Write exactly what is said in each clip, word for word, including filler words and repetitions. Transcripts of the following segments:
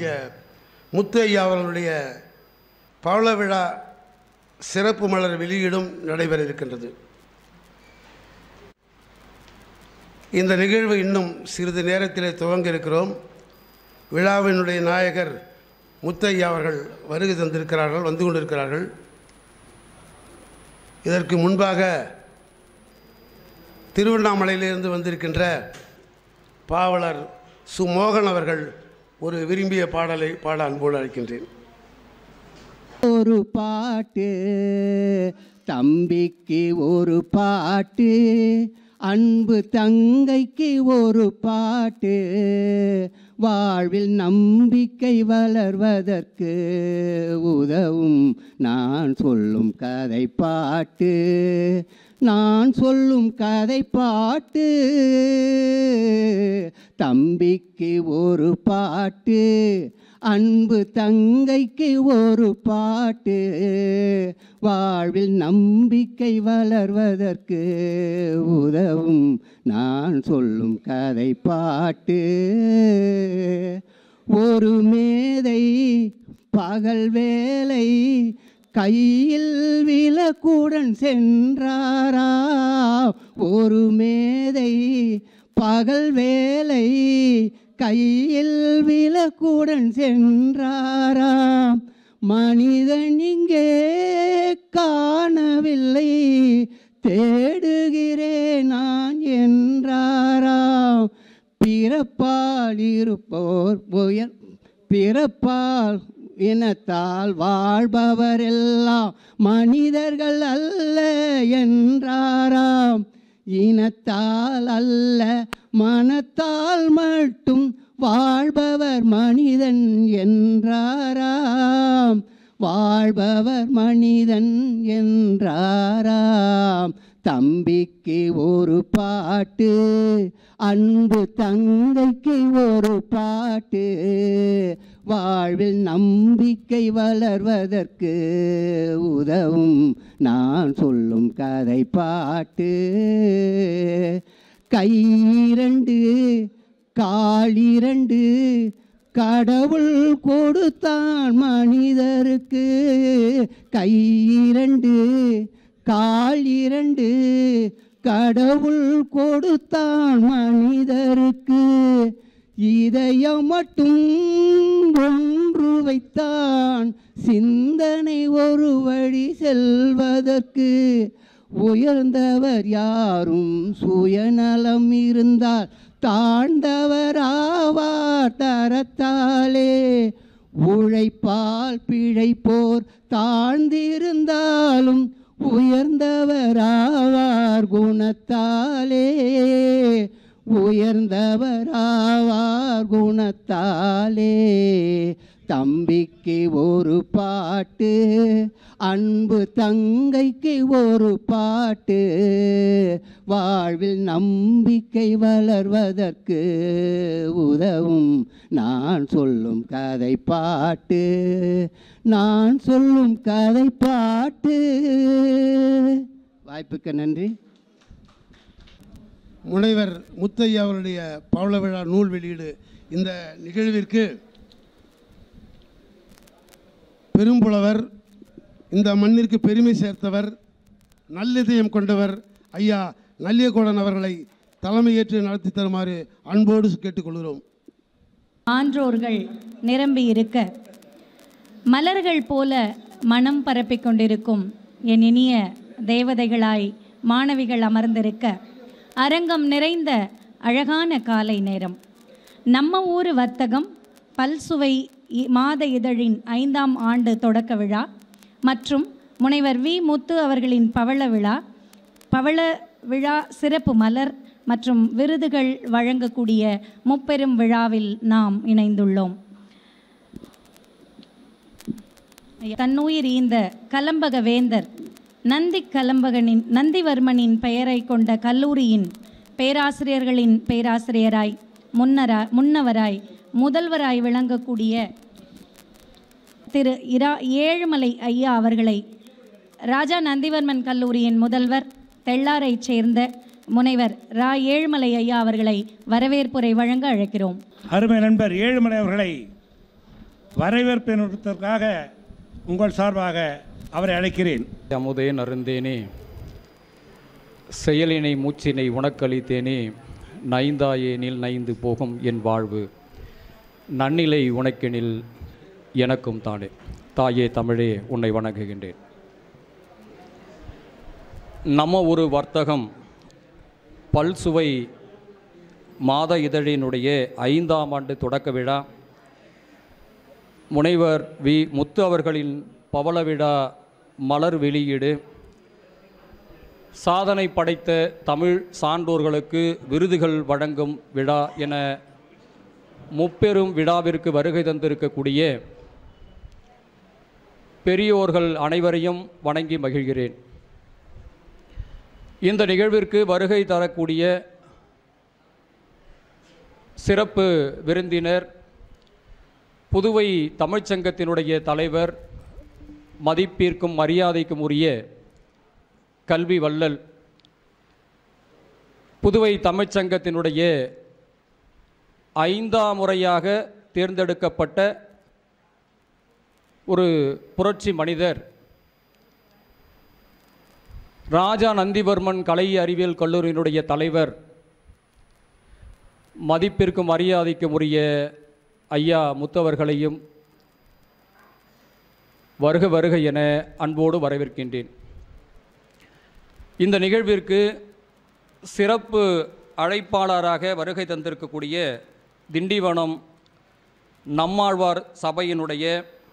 நம்முடைய முத்து ஐயா அவர்களுடைய பவள விழா சிறப்பு மலர் வெளியீடும் நடைபெற இருக்கின்றது. இந்த நிகழ்வு இன்னும் சிறிது நேரத்திலே துவங்க இருக்கிறோம். விழாவினுடைய நாயகர் முத்து ஐயா அவர்கள் வருகை தந்திருக்கிறார்கள், வந்து கொண்டிருக்கிறார்கள். இதற்கு முன்பாக திருவண்ணாமலையிலிருந்து வந்திருக்கின்ற பாவலர் சு மோகன் அவர்கள் ஒரு விரும்பிய பாடலை பாட அன்போடு அழைக்கின்றேன். ஒரு பாட்டு தம்பிக்கு ஒரு பாட்டு, அன்பு தங்கைக்கு ஒரு பாட்டு, வாழ்வில் நம்பிக்கை வளர்வதற்கு உதவும் நான் சொல்லும் கதை பாட்டு, நான் சொல்லும் கதை பாட்டு. தம்பிக்கு ஒரு பாட்டு, அன்பு தங்கைக்கு ஒரு பாட்டு, வாழ்வில் நம்பிக்கை வளர்வதற்கு உதவும் நான் சொல்லும் கதை பாட்டு. ஒரு மேதை பகல் வேலை கையில் விளக்குடன் சென்றாரா, ஒரு மேதை பகல் வேலை கையில் விளக்குடன் சென்றாராம், மனிதன் இங்கே காணவில்லை தேடுகிறேன் நான் என்றாராம். பிறப்பால் இருப்போர் உயர் பிறப்பால் இனத்தால் வாழ்பவரெல்லாம் மனிதர்கள் அல்ல என்றாராம். இனத்தால் அல்ல மனத்தால் மட்டும் வாழ்பவர் மனிதன் என்றாராம், வாழ்பவர் மனிதன் என்றாராம். தம்பிக்கு ஒரு பாட்டு, அன்பு தங்கைக்கு ஒரு பாட்டு, வாழ்வில் நம்பிக்கை வளர்வதற்கு உதவும் நான் சொல்லும் கதை பாட்டு. கையிரண்டு காலிரண்டு கடவுள் கொடுத்தான் மனிதருக்கு, கையிரண்டு கால் இரண்டு கடவுள் கொடுத்தான் மனிதருக்கு, இதயம் மட்டும் ஒன்று வைத்தான் சிந்தனை ஒரு வழி செல்வதற்கு. உயர்ந்தவர் யாரும் சுயநலம் இருந்தால் தாழ்ந்தவர் ஆவார் தரத்தாலே, உழைப்பால் பிழைப்போர் தாழ்ந்திருந்தாலும் உயர்ந்தவர் ஆவார் குணத்தாலே, உயர்ந்தவர் ஆவார் குணத்தாலே. தம்பிக்கு ஒரு பாட்டு, அன்பு தங்கைக்கு ஒரு பாட்டு, வாழ்வில் நம்பிக்கை வளர்வதற்கு உதவும் நான் சொல்லும் கதை பாட்டு, நான் சொல்லும் கதை பாட்டு. வாய்ப்புக்கு நன்றி. முனைவர் முத்து ஐயா அவருடைய பவள விழா நூல் வெளியீடு இந்த நிகழ்விற்கு பெரும்புலவர், இந்த மண்ணிற்கு பெருமை சேர்த்தவர், நல்லிதயம் கொண்டவர் ஐயா நல்லியகோடன் அவர்களை தலைமையேற்று நடத்தி தருமாறு அன்போடு கேட்டுக்கொள்கிறோம். ஆன்றோர்கள் நிரம்பி இருக்க மலர்கள் போல மனம் பரப்பிக் கொண்டிருக்கும் என் இனிய தேவதைகளாய் மாணவிகள் அமர்ந்திருக்க அரங்கம் நிறைந்த அழகான காலை நேரம். நம்ம ஊர் வர்த்தகம் பல்சுவை மாத இதழின் ஐந்தாம் ஆண்டு தொடக்க விழா மற்றும் முனைவர் வி முத்து அவர்களின் பவள விழா, பவள விழா சிறப்பு மலர் மற்றும் விருதுகள் வழங்கக்கூடிய முப்பெரும் விழாவில் நாம் இணைந்துள்ளோம். தன்னுயிர் ஈந்த கலம்பக வேந்தர் நந்தி கலம்பகனின் நந்திவர்மனின் பெயரை கொண்ட கல்லூரியின் பேராசிரியர்களின் பேராசிரியராய் முன்னரா முன்னவராய் முதல்வராய் விளங்கக்கூடிய திரு இரா ஏழுமலை ஐயா அவர்களை ராஜா நந்திவர்மன் கல்லூரியின் முதல்வர் தெள்ளாரைச் சேர்ந்த முனைவர் ரா ஏழுமலை ஐயா அவர்களை வரவேற்புரை வழங்க அழைக்கிறோம். அருமை நண்பர் ஏழுமலை அவர்களை வரவேற்பதற்காக உங்கள் சார்பாக அவரை அழைக்கிறேன். அமுதே நருந்தேனே, செயலினை மூச்சினை உனக்களித்தேனே, நைந்தாயேனில் நைந்து போகும் என் வாழ்வு, நன்னிலை உனக்கெனில் எனக்கும் தானே. தாயே தமிழே, உன்னை வணங்குகின்றேன். நம்ம ஒரு வர்த்தகம் பல்சுவை மாத இதழினுடைய ஐந்தாம் ஆண்டு தொடக்க விழா முனைவர் வி முத்து அவர்களின் பவள விழா மலர் வெளியீடு, சாதனை படைத்த தமிழ் சான்றோர்களுக்கு விருதுகள் வழங்கும் விழா என முப்பெரும் விழாவிற்கு வருகை தந்திருக்கக்கூடிய பெரியோர்கள் அனைவரையும் வணங்கி மகிழ்கிறேன். இந்த நிகழ்விற்கு வருகை தரக்கூடிய சிறப்பு விருந்தினர், புதுவை தமிழ்ச்சங்கத்தினுடைய தலைவர், மதிப்பிற்கும் மரியாதைக்கும் உரிய கல்வி வள்ளல், புதுவை தமிழ்ச்சங்கத்தினுடைய ஐந்தாம் முறையாக தேர்ந்தெடுக்கப்பட்ட ஒரு புரட்சி மனிதர், ராஜா நந்திவர்மன் கலை அறிவியல் கல்லூரியினுடைய தலைவர், மதிப்பிற்கும் மரியாதைக்கும் உரிய ஐயா முத்தவர்களையும் வருக வருக என அன்போடு வரவேற்கின்றேன். இந்த நிகழ்விற்கு சிறப்பு அழைப்பாளராக வருகை தந்திருக்கக்கூடிய திண்டிவனம் நம்மாழ்வார் சபையினுடைய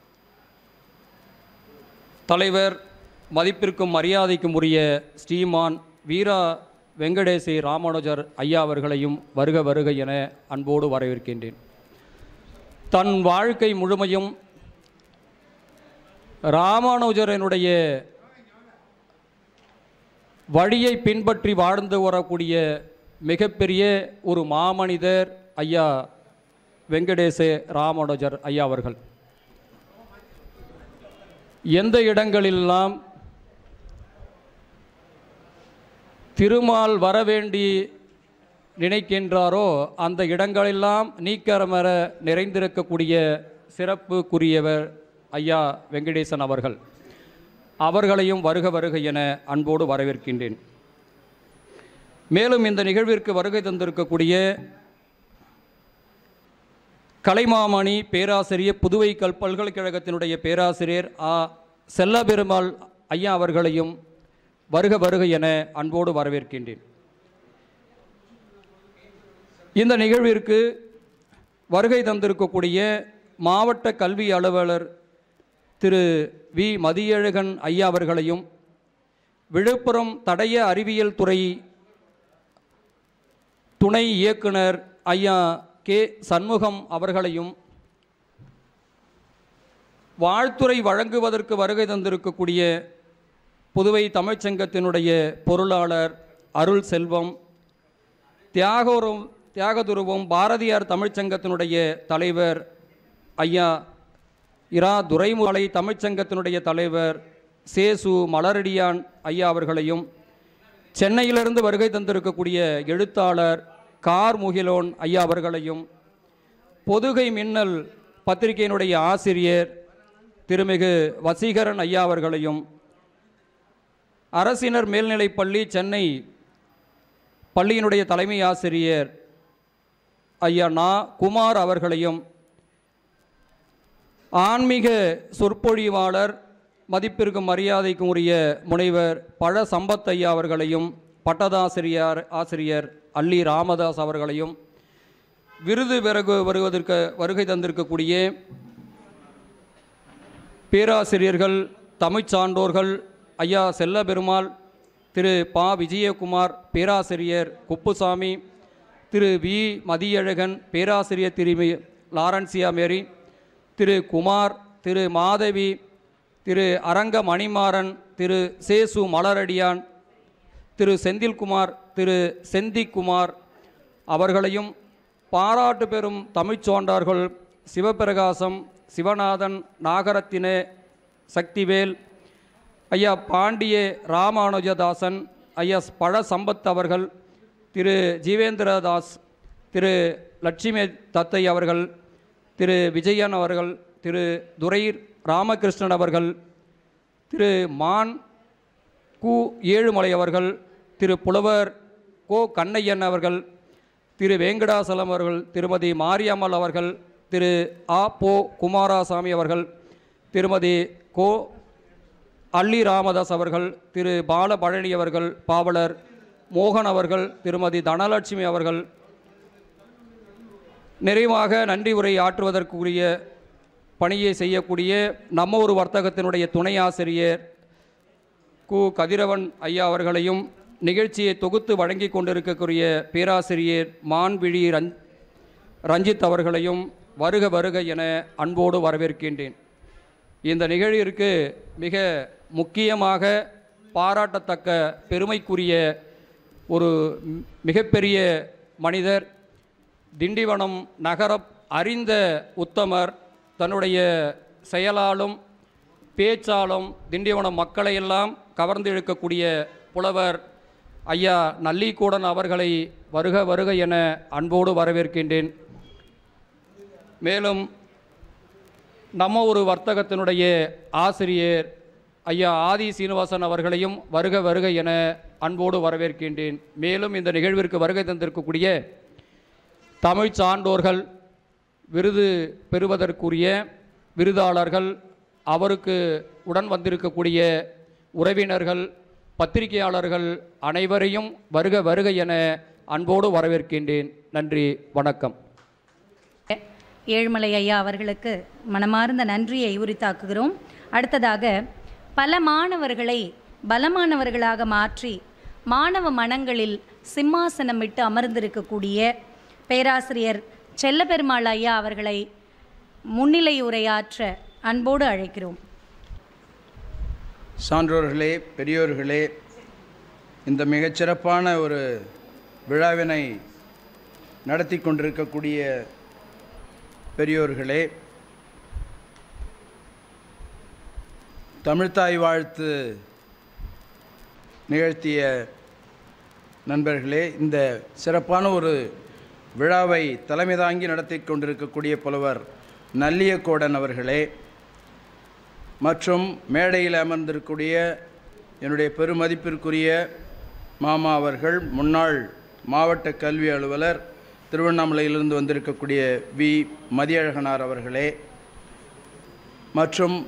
தலைவர், மதிப்பிற்கும் மரியாதைக்கும் உரிய ஸ்ரீமான் வீரா வெங்கடேசி ராமானுஜர் ஐயா அவர்களையும் வருக வருக என அன்போடு வரவேற்கின்றேன். தன் வாழ்க்கை முழுமையும் ராமானுஜரனுடைய வழியை பின்பற்றி வாழ்ந்து வரக்கூடிய மிகப்பெரிய ஒரு மாமனிதர் ஐயா வெங்கடேச ராமானுஜர் ஐயா அவர்கள். எந்த இடங்களெல்லாம் திருமால் வரவேண்டி நினைக்கின்றாரோ அந்த இடங்களெல்லாம் நீக்கரமர நிறைந்திருக்கக்கூடிய சிறப்புக்குரியவர் ஐயா வெங்கடேசன் அவர்கள். அவர்களையும் வருக வருக என அன்போடு வரவேற்கின்றேன். மேலும் இந்த நிகழ்விற்கு வருகை தந்திருக்கக்கூடிய கலைமாமணி பேராசிரியர், புதுவை கல் பல்கலைக்கழகத்தினுடைய பேராசிரியர் ஆ செல்லபெருமாள் ஐயா அவர்களையும் வருக வருக என அன்போடு வரவேற்கின்றேன். இந்த நிகழ்விற்கு வருகை தந்திருக்கக்கூடிய மாவட்ட கல்வி அலுவலர் திரு வி மதியழகன் ஐயா அவர்களையும், விழுப்புரம் தடய அறிவியல் துறை துணை இயக்குனர் ஐயா கே சண்முகம் அவர்களையும், வாழ்த்துறை வழங்குவதற்கு வருகை தந்திருக்கக்கூடிய புதுவை தமிழ்ச்சங்கத்தினுடைய பொருளாளர் அருள் செல்வம், தியாகோரும் தியாகதுருவம் பாரதியார் தமிழ்ச்சங்கத்தினுடைய தலைவர் ஐயா இரா துரைமுலை, தமிழ்ச்சங்கத்தினுடைய தலைவர் சேசு மலரடியான் ஐயா அவர்களையும், சென்னையிலிருந்து வருகை தந்திருக்கக்கூடிய எழுத்தாளர் கார் முகிலோன் ஐயா அவர்களையும், பொதுகை மின்னல் பத்திரிகையினுடைய ஆசிரியர் திருமிகு வசீகரன் ஐயா அவர்களையும், அரசினர் மேல்நிலைப்பள்ளி சென்னை பள்ளியினுடைய தலைமை ஆசிரியர் ஐயா நா குமார் அவர்களையும், ஆன்மீக சொற்பொழிவாளர் மதிப்பிற்கும் மரியாதைக்கும் உரிய முனைவர் பழ சம்பத் ஐயா அவர்களையும், பட்டதாசிரியர் ஆசிரியர் அல்லி ராமதாஸ் அவர்களையும், விருது பிறகு வருவதற்கு வருகை தந்திருக்கக்கூடிய பேராசிரியர்கள், தமிழ்ச் சான்றோர்கள் ஐயா செல்லபெருமாள், திரு பா விஜயகுமார் பேராசிரியர் குப்புசாமி, திரு வி மதியழகன் பேராசிரியர் திருமி லாரன்சியா மேரி, திரு குமார், திரு மாதவி, திரு அரங்க மணிமாறன், திரு சேசு மலரடியான், திரு செந்தில்குமார், திரு செந்திக்குமார் அவர்களையும், பாராட்டு பெறும் தமிழ்ச்சோன்றார்கள் சிவபிரகாசம், சிவநாதன், நாகரத்தின, சக்திவேல், ஐயா பாண்டிய ராமானுஜதாசன், ஐயா பழ சம்பத் அவர்கள், திரு ஜீவேந்திரதாஸ், திரு லட்சுமி தத்தை அவர்கள், திரு விஜயன் அவர்கள், திரு துரை ராமகிருஷ்ணன் அவர்கள், திரு மான் கு ஏழுமலை அவர்கள், திரு புலவர் கோ கண்ணையன் அவர்கள், திரு வேங்கடாசலம் அவர்கள், திருமதி மாரியம்மாள் அவர்கள், திரு ஆ போ குமாரசாமி அவர்கள், திருமதி கோ அல்லி ராமதாஸ் அவர்கள், திரு பாலபழனி அவர்கள், பாவலர் மோகன் அவர்கள், திருமதி தனலட்சுமி அவர்கள், நிறைவாக நன்றி உரை ஆற்றுவதற்குரிய பணியை செய்யக்கூடிய நம்ம ஒரு வர்த்தகத்தினுடைய துணை ஆசிரியர் கு கதிரவன் ஐயா அவர்களையும், நிகழ்ச்சியை தொகுத்து வழங்கி கொண்டிருக்கக்கூடிய பேராசிரியர் மான்விழி ரஞ் ரஞ்சித் அவர்களையும் வருக வருக என அன்போடு வரவேற்கின்றேன். இந்த நிகழ்விற்கு மிக முக்கியமாக பாராட்டத்தக்க பெருமைக்குரிய ஒரு மிகப்பெரிய மனிதர், திண்டிவனம் நகர அறிந்த உத்தமர், தன்னுடைய செயலாலும் பேச்சாலும் திண்டிவனம் மக்களையெல்லாம் கவர்ந்து இழுக்கக்கூடிய புலவர் ஐயா நல்லிக்கூடன் அவர்களை வருக வருக என அன்போடு வரவேற்கின்றேன். மேலும் நம்ம ஒரு வர்த்தகத்தினுடைய ஆசிரியர் ஐயா ஆதி சீனிவாசன் அவர்களையும் வருக வருக என அன்போடு வரவேற்கின்றேன். மேலும் இந்த நிகழ்விற்கு வருகை தந்திருக்கக்கூடிய தமிழ் சான்றோர்கள், விருது பெறுவதற்குரிய விருதாளர்கள், அவருக்கு உடன் வந்திருக்கக்கூடிய உறவினர்கள், பத்திரிகையாளர்கள் அனைவரையும் வருக வருக என அன்போடு வரவேற்கின்றேன். நன்றி, வணக்கம். ஏழுமலை ஐயா அவர்களுக்கு மனமார்ந்த நன்றியை உரித்தாக்குகிறோம். அடுத்ததாக பல மாணவர்களை பலமானவர்களாக மாற்றி மாணவ மனங்களில் சிம்மாசனமிட்டு அமர்ந்திருக்கக்கூடிய பேராசிரியர் செல்லப்பெருமாள் ஐயா அவர்களை முன்னிலை உரையாற்ற அன்போடு அழைக்கிறோம். சான்றோர்களே, பெரியோர்களே, இந்த மிகச்சிறப்பான ஒரு விழாவினை நடத்தி கொண்டிருக்கக்கூடிய பெரியோர்களே, தமிழ்த்தாய் வாழ்த்து நிகழ்த்திய நண்பர்களே, இந்த சிறப்பான ஒரு விழாவை தலைமை தாங்கி நடத்தி கொண்டிருக்கக்கூடிய புலவர் நல்லியக்கோடன் அவர்களே, மற்றும் மேடையில் அமர்ந்திருக்கக்கூடிய என்னுடைய பெருமதிப்பிற்குரிய மாமா அவர்கள், முன்னாள் மாவட்ட கல்வி அலுவலர் திருவண்ணாமலையிலிருந்து வந்திருக்கக்கூடிய வி மதியழகனார் அவர்களே, மற்றும்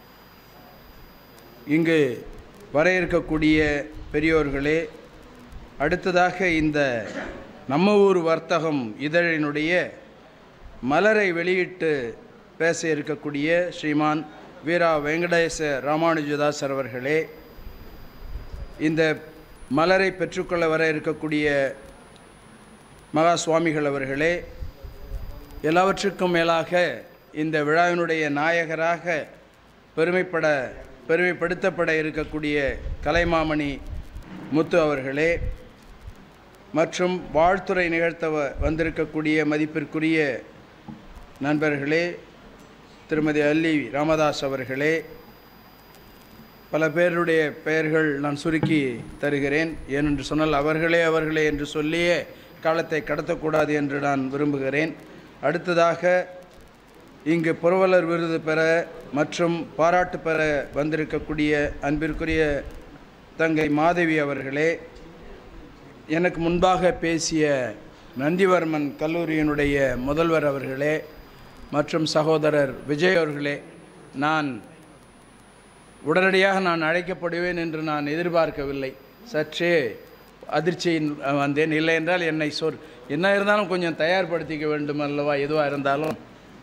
இங்கு வர இருக்கக்கூடிய பெரியோர்களே, அடுத்ததாக இந்த நம்ம ஊர் வர்த்தகம் இதழினுடைய மலரை வெளியிட்டு பேச இருக்கக்கூடிய ஸ்ரீமான் வீரா வெங்கடேச ராமானுஜதாசர் அவர்களே, இந்த மலரை பெற்றுக்கொள்ள வர இருக்கக்கூடிய மகா சுவாமிகள் அவர்களே, எல்லாவற்றுக்கும் மேலாக இந்த விழாவினுடைய நாயகராக பெருமைப்பட பெருமைப்படுத்தப்பட இருக்கக்கூடிய கலைமாமணி முத்து அவர்களே, மற்றும் வாழ்த்துறை நிகழ்த்த வந்திருக்கக்கூடிய மதிப்பிற்குரிய நண்பர்களே, திருமதி அல்லி ராமதாஸ் அவர்களே, பல பேருடைய பெயர்கள் நான் சுருக்கி தருகிறேன். ஏனென்று சொன்னால் அவர்களே அவர்களே என்று சொல்லியே காலத்தை கடத்தக்கூடாது என்று நான் விரும்புகிறேன். அடுத்ததாக இங்கு புரவலர் விருது பெற மற்றும் பாராட்டு பெற வந்திருக்கக்கூடிய அன்பிற்குரிய தங்கை மாதவி அவர்களே, எனக்கு முன்பாக பேசிய நந்திவர்மன் கல்லூரியினுடைய முதல்வர் அவர்களே, மற்றும் சகோதரர் விஜய் அவர்களே, நான் உடனடியாக நான் அழைக்கப்படுவேன் என்று நான் எதிர்பார்க்கவில்லை. சற்றே அதிர்ச்சியின் வந்தேன். இல்லை என்றால் என்னை சொல் என்ன இருந்தாலும் கொஞ்சம் தயார்படுத்திக்க வேண்டும் அல்லவா, எதுவாக இருந்தாலும்.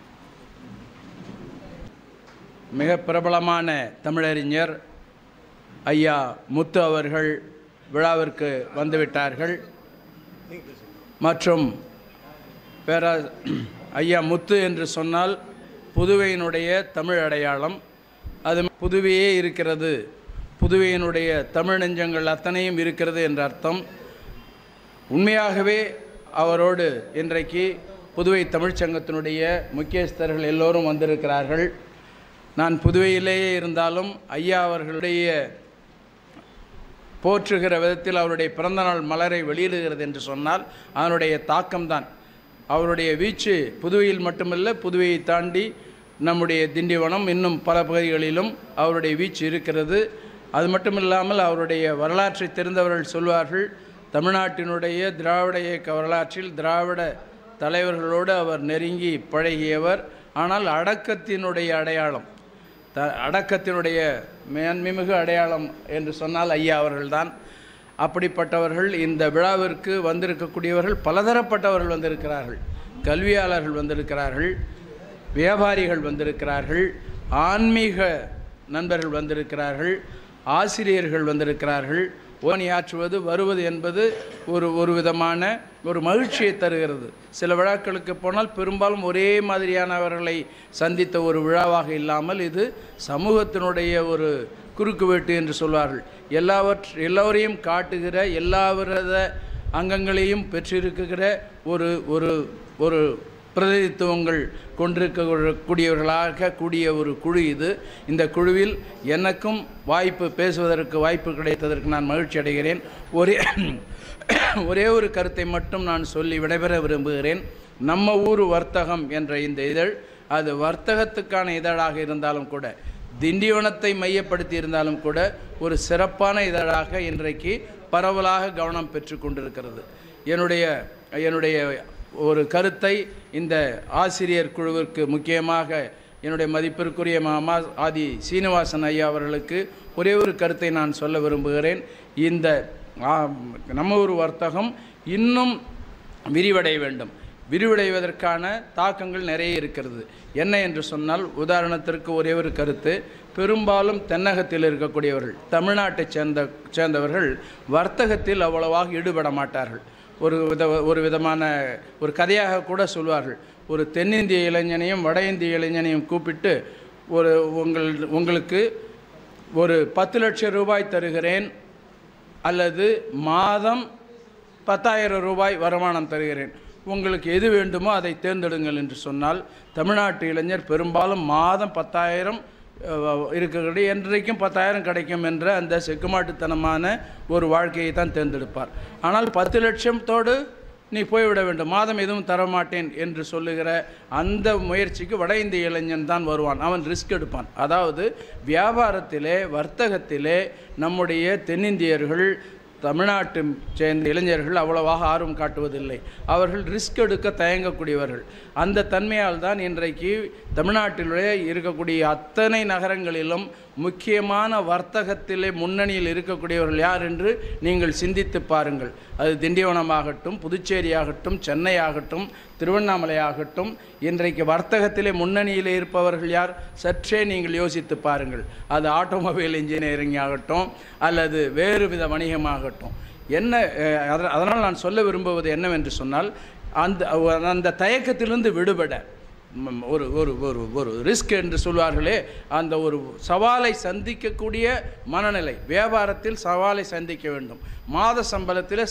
மிக பிரபலமான தமிழறிஞர் ஐயா முத்து அவர்கள் விழாவிற்கு வந்துவிட்டார்கள். மற்றும் பேரா ஐயா முத்து என்று சொன்னால் புதுவையினுடைய தமிழ் அடையாளம். அது புதுவையே இருக்கிறது, புதுவையினுடைய தமிழ் நெஞ்சங்கள் அத்தனையும் இருக்கிறது என்ற அர்த்தம். உண்மையாகவே அவரோடு இன்றைக்கு புதுவை தமிழ்ச்சங்கத்தினுடைய முக்கியஸ்தர்கள் எல்லோரும் வந்திருக்கிறார்கள். நான் புதுவையிலேயே இருந்தாலும் ஐயா அவர்களுடைய போற்றுகிற விதத்தில் அவருடைய பிறந்தநாள் மலரை வெளியிடுகிறது என்று சொன்னால் அதனுடைய தாக்கம்தான். அவருடைய வீச்சு புதுவையில் மட்டுமல்ல, புதுவையை தாண்டி நம்முடைய திண்டிவனம் இன்னும் பல பகுதிகளிலும் அவருடைய வீச்சு இருக்கிறது. அது மட்டும் இல்லாமல் அவருடைய வரலாற்றை தெரிந்தவர்கள் சொல்வார்கள், தமிழ்நாட்டினுடைய திராவிட இயக்க வரலாற்றில் திராவிட தலைவர்களோடு அவர் நெருங்கி பழகியவர். ஆனால் அடக்கத்தினுடைய அடையாளம், த அடக்கத்தினுடைய மேன்மிகு அடையாளம் என்று சொன்னால் ஐயா அவர்கள்தான். அப்படிப்பட்டவர்கள் இந்த விழாவிற்கு வந்திருக்கக்கூடியவர்கள் பலதரப்பட்டவர்கள் வந்திருக்கிறார்கள். கல்வியாளர்கள் வந்திருக்கிறார்கள், வியாபாரிகள் வந்திருக்கிறார்கள், ஆன்மீக நண்பர்கள் வந்திருக்கிறார்கள், ஆசிரியர்கள் வந்திருக்கிறார்கள். ஓனியாற்றுவது வருவது என்பது ஒரு ஒரு விதமான ஒரு மகிழ்ச்சியை தருகிறது. சில விழாக்களுக்கு போனால் பெரும்பாலும் ஒரே மாதிரியானவர்களை சந்தித்த ஒரு விழாவாக இல்லாமல் இது சமூகத்தினுடைய ஒரு குறுக்கு வெட்டு என்று சொல்வார்கள். எல்லாவற்ற எல்லோரையும் காட்டுகிற எல்லாவித அங்கங்களையும் பெற்றிருக்கிற ஒரு ஒரு ஒரு பிரதிநிதித்துவங்கள் கொண்டிருக்கக்கூடியவர்களாக கூடிய ஒரு குழு இது. இந்த குழுவில் எனக்கும் வாய்ப்பு பேசுவதற்கு வாய்ப்பு கிடைத்ததற்கு நான் மகிழ்ச்சி அடைகிறேன். ஒரே ஒரே ஒரு கருத்தை மட்டும் நான் சொல்லி விடைபெற விரும்புகிறேன். நம்ம ஊர் வர்த்தகம் என்ற இந்த இதழ், அது வர்த்தகத்துக்கான இதழாக இருந்தாலும் கூட, திண்டிவனத்தை மையப்படுத்தி இருந்தாலும் கூட, ஒரு சிறப்பான இதழாக இன்றைக்கு பரவலாக கவனம் பெற்று கொண்டிருக்கிறது. என்னுடைய என்னுடைய ஒரு கருத்தை இந்த ஆசிரியர் குழுவிற்கு, முக்கியமாக என்னுடைய மதிப்பிற்குரிய மாமா ஆதி சீனிவாசன் ஐயா அவர்களுக்கு ஒரே ஒரு கருத்தை நான் சொல்ல விரும்புகிறேன். இந்த நம்ம ஒரு வர்த்தகம் இன்னும் விரிவடைய வேண்டும். விரிவடைவதற்கான தாக்கங்கள் நிறைய இருக்கிறது. என்ன என்று சொன்னால், உதாரணத்திற்கு ஒரே ஒரு கருத்து, பெரும்பாலும் தென்னகத்தில் இருக்கக்கூடியவர்கள், தமிழ்நாட்டை சேர்ந்த சேர்ந்தவர்கள் வர்த்தகத்தில் அவ்வளவாக ஈடுபட மாட்டார்கள். ஒரு வித ஒரு விதமான ஒரு கதையாக கூட சொல்வார்கள். ஒரு தென்னிந்திய இளைஞனையும் வட இந்திய இளைஞனையும் கூப்பிட்டு, ஒரு உங்கள் உங்களுக்கு ஒரு பத்து லட்சம் ரூபாய் தருகிறேன், அல்லது மாதம் பத்தாயிரம் ரூபாய் வருமானம் தருகிறேன், உங்களுக்கு எது வேண்டுமோ அதை தேர்ந்தெடுங்கள் என்று சொன்னால், தமிழ்நாட்டு இளைஞர் பெரும்பாலும் மாதம் பத்தாயிரம் இருக்கிறது, என்றைக்கும் பத்தாயிரம் கிடைக்கும் என்ற அந்த செக்குமாட்டுத்தனமான ஒரு வாழ்க்கையை தான் தேர்ந்தெடுப்பார். ஆனால் பத்து லட்சத்தோடு நீ போய்விட வேண்டும், மாதம் எதுவும் தரமாட்டேன் என்று சொல்லுகிற அந்த முயற்சிக்கு வட இந்திய இளைஞன் தான் வருவான். அவன் ரிஸ்க் எடுப்பான். அதாவது வியாபாரத்திலே, வர்த்தகத்திலே நம்முடைய தென்னிந்தியர்கள், தமிழ்நாட்டு சேர்ந்த இளைஞர்கள் அவ்வளவாக ஆர்வம் காட்டுவதில்லை. அவர்கள் ரிஸ்க் எடுக்க தயங்கக்கூடியவர்கள். அந்த தன்மையால் தான் இன்றைக்கு தமிழ்நாட்டிலே இருக்கக்கூடிய அத்தனை நகரங்களிலும் முக்கியமான வர்த்தகத்திலே முன்னணியில் இருக்கக்கூடியவர்கள் யார் என்று நீங்கள் சிந்தித்து பாருங்கள். அது திண்டிவனமாகட்டும், புதுச்சேரியாகட்டும், சென்னை ஆகட்டும், திருவண்ணாமலை ஆகட்டும், இன்றைக்கு வர்த்தகத்திலே முன்னணியில் இருப்பவர்கள் யார்? சற்றே நீங்கள் யோசித்து பாருங்கள். அது ஆட்டோமொபைல் இன்ஜினியரிங் ஆகட்டும், அல்லது வேறு வித வணிகமாகட்டும். என்ன அதனால் நான் சொல்ல விரும்புவது என்னவென்று சொன்னால், அந்த அந்த தயக்கத்திலிருந்து விடுபட ஒரு ஒரு ஒரு ஒரு ரிஸ்க் என்று சொல்வார்களே, அந்த ஒரு சவாலை சந்திக்கக்கூடிய மனநிலை. வியாபாரத்தில் சவாலை சந்திக்க வேண்டும், மாத சம்பளத்தில்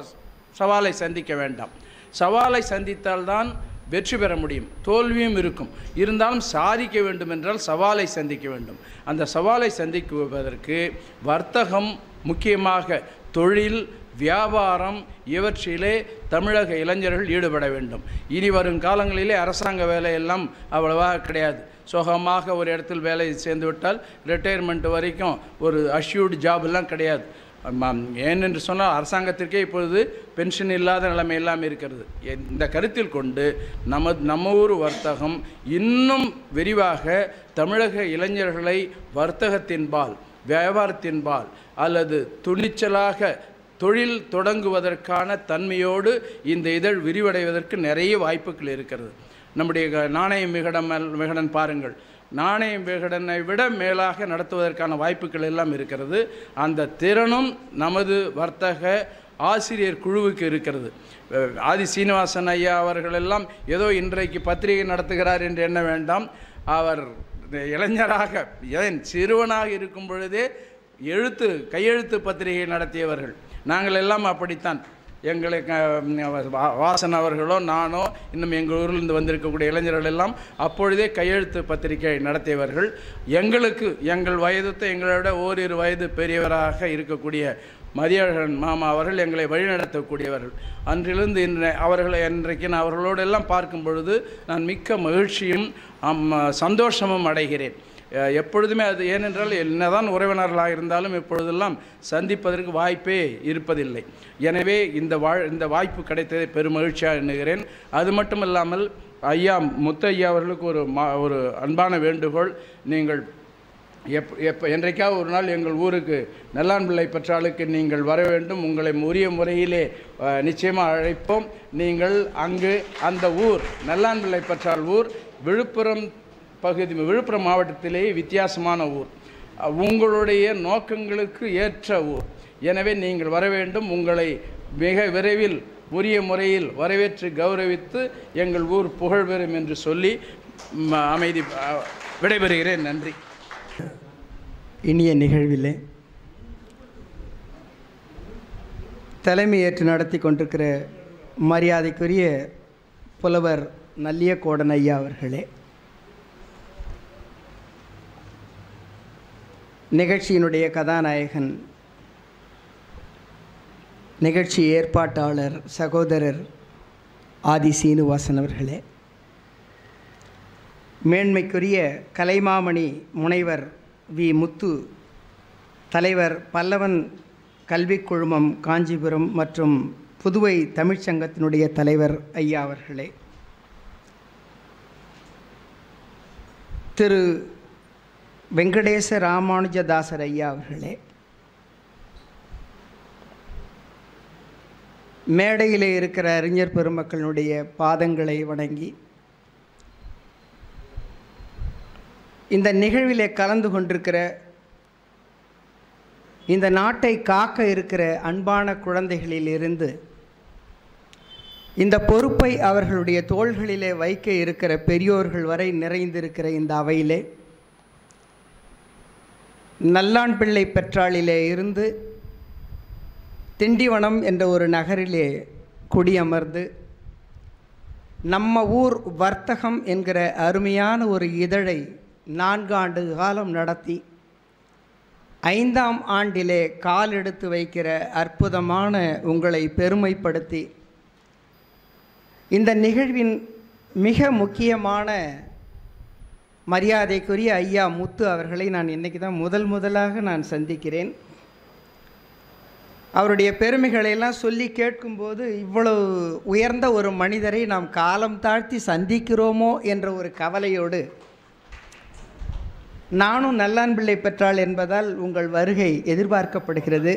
சவாலை சந்திக்க வேண்டாம். சவாலை சந்தித்தால்தான் வெற்றி பெற முடியும். தோல்வியும் இருக்கும், இருந்தாலும் சாதிக்க வேண்டும் என்றால் சவாலை சந்திக்க வேண்டும். அந்த சவாலை சந்திக்குவதற்கு வர்த்தகம், முக்கியமாக தொழில், வியாபாரம், இவற்றிலே தமிழக இளைஞர்கள் ஈடுபட வேண்டும். இனி வரும் காலங்களிலே அரசாங்க வேலையெல்லாம் அவ்வளவாக கிடையாது. சுகமாக ஒரு இடத்தில் வேலை சேர்ந்து விட்டால் ரிட்டையர்மெண்ட் வரைக்கும் ஒரு அஷ்யூர்டு ஜாப்லாம் கிடையாது. ஏனென்று சொன்னால் அரசாங்கத்திற்கே இப்பொழுது பென்ஷன் இல்லாத நிலைமை எல்லாம் இருக்கிறது. இந்த கருத்தில் கொண்டு நம்ம நம்ம ஊர் வர்த்தகம் இன்னும் விரிவாக தமிழக இளைஞர்களை வர்த்தகத்தின்பால், வியாபாரத்தின்பால், அல்லது துணிச்சலாக தொழில் தொடங்குவதற்கான தன்மையோடு இந்த இதழ் விரிவடைவதற்கு நிறைய வாய்ப்புகள் இருக்கிறது. நம்முடைய நாணய விகடன் விகடன் பாருங்கள், நாணய விகடனை விட மேலாக நடத்துவதற்கான வாய்ப்புகள் எல்லாம் இருக்கிறது. அந்த திறனும் நமது வர்த்தக ஆசிரியர் குழுவுக்கு இருக்கிறது. ஆதி சீனிவாசன் ஐயா அவர்களெல்லாம் ஏதோ இன்றைக்கு பத்திரிகை நடத்துகிறார் என்று எண்ண வேண்டாம். அவர் இளைஞராக, ஏன் சிறுவனாக இருக்கும் பொழுதே எழுத்து கையெழுத்து பத்திரிகை நடத்தியவர்கள். நாங்கள் எல்லாம் அப்படித்தான். எங்களுக்கு வாசன் அவர்களோ நானோ இன்னும் எங்கள் ஊரிலிருந்து வந்திருக்கக்கூடிய இளைஞர்கள் எல்லாம் அப்பொழுதே கையெழுத்து பத்திரிகை நடத்தியவர்கள். எங்களுக்கு எங்கள் வயதுத்தை எங்களோட ஓரிரு வயது பெரியவராக இருக்கக்கூடிய மதியழகன் மாமா அவர்கள் எங்களை வழிநடத்தக்கூடியவர்கள். அன்றிலிருந்து இன்று அவர்களை இன்றைக்கு நான் அவர்களோடெல்லாம் பார்க்கும் பொழுது நான் மிக்க மகிழ்ச்சியும் சந்தோஷமும் அடைகிறேன். எப்பொழுதுமே அது ஏனென்றால் என்னதான் உறவினர்களாக இருந்தாலும் எப்பொழுதெல்லாம் சந்திப்பதற்கு வாய்ப்பே இருப்பதில்லை. எனவே இந்த வா இந்த வாய்ப்பு கிடைத்ததை பெருமகிழ்ச்சியாக எண்ணுகிறேன். அது மட்டும் இல்லாமல் ஐயா முத்தையா அவர்களுக்கு ஒரு மா ஒரு அன்பான வேண்டுகோள். நீங்கள் எப் எப்போ என்றைக்காவது ஒரு நாள் எங்கள் ஊருக்கு நல்லான்பிள்ளை பெற்றாளுக்கு நீங்கள் வர வேண்டும். உங்களை உரிய முறையிலே நிச்சயமாக அழைப்போம். நீங்கள் அங்கு அந்த ஊர் நல்லான்பிள்ளை பெற்றாள் ஊர் விழுப்புரம் பகுதி விழுப்புரம் மாவட்டத்திலேயே வித்தியாசமான ஊர், உங்களுடைய நோக்கங்களுக்கு ஏற்ற ஊர். எனவே நீங்கள் வர வேண்டும். உங்களை மிக விரைவில் உரிய முறையில் வரவேற்று கௌரவித்து எங்கள் ஊர் புகழ் பெறும் என்று சொல்லி அமைதி விடைபெறுகிறேன். நன்றி. இனிய நிகழ்விலே தலைமையேற்று நடத்தி கொண்டிருக்கிற மரியாதைக்குரிய புலவர் நல்லியக்கோடன் ஐயா அவர்களே, நிகழ்ச்சியினுடைய கதாநாயகன், நிகழ்ச்சி ஏற்பாட்டாளர் சகோதரர் ஆதி சீனிவாசன் அவர்களே, மேன்மைக்குரிய கலைமாமணி முனைவர் வி முத்து, தலைவர் பல்லவன் கல்விக் குழுமம் காஞ்சிபுரம் மற்றும் புதுவை தமிழ்ச்சங்கத்தினுடைய தலைவர் ஐயா அவர்களே, திரு வெங்கடேச ராமானுஜதாசர் ஐயா அவர்களே, மேடையிலே இருக்கிற அறிஞர் பெருமக்களுடைய பாதங்களை வணங்கி இந்த நிகழ்விலே கலந்து கொண்டிருக்கிற இந்த நாட்டை காக்க இருக்கிற அன்பான குழந்தைகளிலிருந்து இந்த பொறுப்பை அவர்களுடைய தோள்களிலே வைக்க இருக்கிற பெரியோர்கள் வரை நிறைந்திருக்கிற இந்த அவையிலே நல்லான்பிள்ளை பெற்றாளிலே இருந்து திண்டிவனம் என்ற ஒரு நகரிலே குடியமர்ந்து நம்ம ஊர் வர்த்தகம் என்கிற அருமையான ஒரு இதழை நான்கு ஆண்டு காலம் நடத்தி ஐந்தாம் ஆண்டிலே கால் எடுத்து வைக்கிற அற்புதமான உங்களை பெருமைப்படுத்தி இந்த நிகழ்வின் மிக முக்கியமான மரியாதைக்குரிய ஐயா முத்து அவர்களை நான் இன்றைக்கி தான் முதல் முதலாக நான் சந்திக்கிறேன். அவருடைய பெருமைகளையெல்லாம் சொல்லி கேட்கும்போது இவ்வளவு உயர்ந்த ஒரு மனிதரை நாம் காலம் தாழ்த்தி சந்திக்கிறோமோ என்ற ஒரு கவலையோடு, நானும் நல்லான்பிள்ளை பெற்றாள் என்பதால் உங்கள் வருகை எதிர்பார்க்கப்படுகிறது.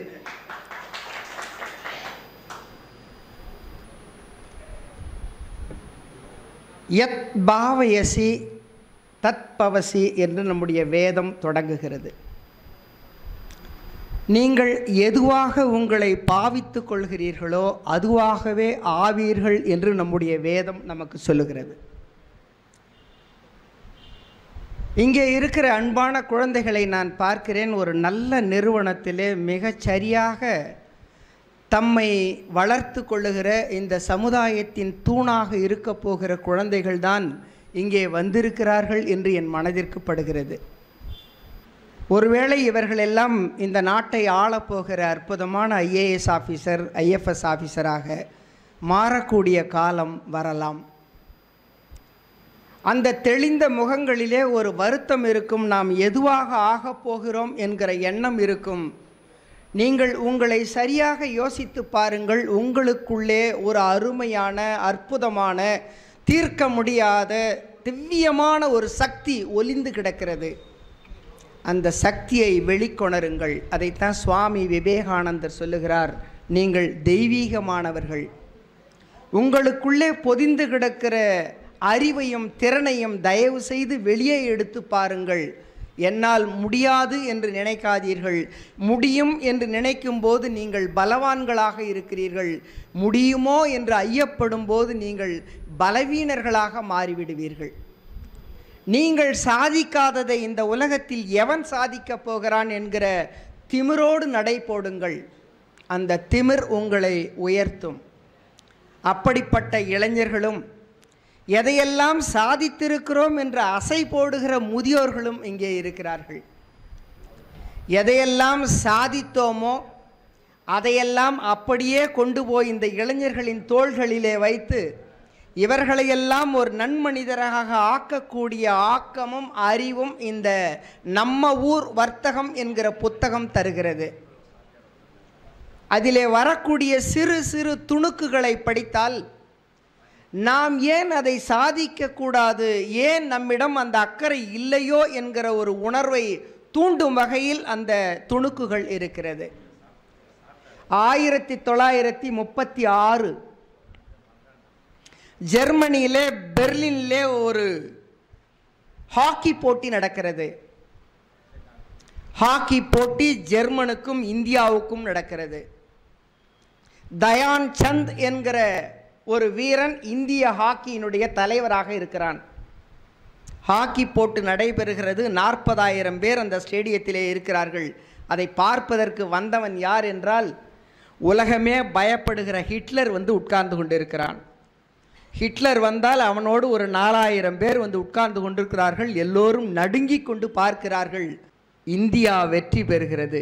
யத் பாவயசி தத் பவசி என்று நம்முடைய வேதம் தொடங்குகிறது. நீங்கள் எதுவாக உங்களை பாவித்து கொள்கிறீர்களோ அதுவாகவே ஆவீர்கள் என்று நம்முடைய வேதம் நமக்கு சொல்லுகிறது. இங்கே இருக்கிற அன்பான குழந்தைகளை நான் பார்க்கிறேன். ஒரு நல்ல நிறுவனத்திலே மிகச் சரியாக தம்மை வளர்த்து கொள்ளுகிற இந்த சமுதாயத்தின் தூணாக இருக்க போகிற குழந்தைகள்தான் இங்கே வந்திருக்கிறார்கள் என்று என் மனதிற்கு படுகிறது. ஒருவேளை இவர்களெல்லாம் இந்த நாட்டை ஆளப்போகிற அற்புதமான ஐஏஎஸ் ஆஃபீஸர் ஐஎஃப்எஸ் ஆஃபீஸராக மாறக்கூடிய காலம் வரலாம். அந்த தெளிந்த முகங்களிலே ஒரு வருத்தம் இருக்கும். நாம் எதுவாக ஆகப் போகிறோம் என்கிற எண்ணம் இருக்கும். நீங்கள் உங்களை சரியாக யோசித்து பாருங்கள். உங்களுக்குள்ளே ஒரு அருமையான அற்புதமான தீர்க்க முடியாத திவ்யமான ஒரு சக்தி ஒளிந்து கிடக்கிறது. அந்த சக்தியை வெளிக்கொணருங்கள். அதைத்தான் சுவாமி விவேகானந்தர் சொல்லுகிறார், நீங்கள் தெய்வீகமானவர்கள். உங்களுக்குள்ளே பொதிந்து கிடக்கிற அறிவையும் திறனையும் தயவு செய்து வெளியே எடுத்து பாருங்கள். என்னால் முடியாது என்று நினைக்காதீர்கள். முடியும் என்று நினைக்கும் போது நீங்கள் பலவான்களாக இருக்கிறீர்கள். முடியுமோ என்று ஐயப்படும் போது நீங்கள் பலவீனர்களாக மாறிவிடுவீர்கள். நீங்கள் சாதிக்காததை இந்த உலகத்தில் எவன் சாதிக்கப் போகிறான் என்கிற திமிரோடு நடை போடுங்கள். அந்த திமிர் உங்களை உயர்த்தும். அப்படிப்பட்ட இளைஞர்களும் எதையெல்லாம் சாதித்திருக்கிறோம் என்று அசை போடுகிற முதியோர்களும் இங்கே இருக்கிறார்கள். எதையெல்லாம் சாதித்தோமோ அதையெல்லாம் அப்படியே கொண்டு போய் இந்த இளைஞர்களின் தோள்களிலே வைத்து இவர்களையெல்லாம் ஒரு நன்மனிதராக ஆக்கக்கூடிய ஆக்கமும் அறிவும் இந்த நம்ம ஊர் வர்த்தகம் என்கிற புத்தகம் தருகிறது. அதிலே வரக்கூடிய சிறு சிறு துணுக்குகளை படித்தால் நாம் ஏன் அதை சாதிக்கக்கூடாது, ஏன் நம்மிடம் அந்த அக்கறை இல்லையோ என்கிற ஒரு உணர்வை தூண்டும் வகையில் அந்த துணுக்குகள் இருக்கிறது. ஆயிரத்தி தொள்ளாயிரத்தி முப்பத்தி ஆறு ஜெர்மனியிலே பெர்லினிலே ஒரு ஹாக்கி போட்டி நடக்கிறது. ஹாக்கி போட்டி ஜெர்மனுக்கும் இந்தியாவுக்கும் நடக்கிறது. தயான் சந்த் என்கிற ஒரு வீரன் இந்திய ஹாக்கியினுடைய தலைவராக இருக்கிறான். ஹாக்கி போட்டு நடைபெறுகிறது. நாற்பதாயிரம் பேர் அந்த ஸ்டேடியத்திலே இருக்கிறார்கள். அதை பார்ப்பதற்கு வந்தவன் யார் என்றால் உலகமே பயப்படுகிற ஹிட்லர் வந்து உட்கார்ந்து கொண்டிருக்கிறான். ஹிட்லர் வந்தால் அவனோடு ஒரு நாலாயிரம் பேர் வந்து உட்கார்ந்து கொண்டிருக்கிறார்கள். எல்லோரும் நடுங்கி கொண்டு பார்க்கிறார்கள். இந்தியா வெற்றி பெறுகிறது.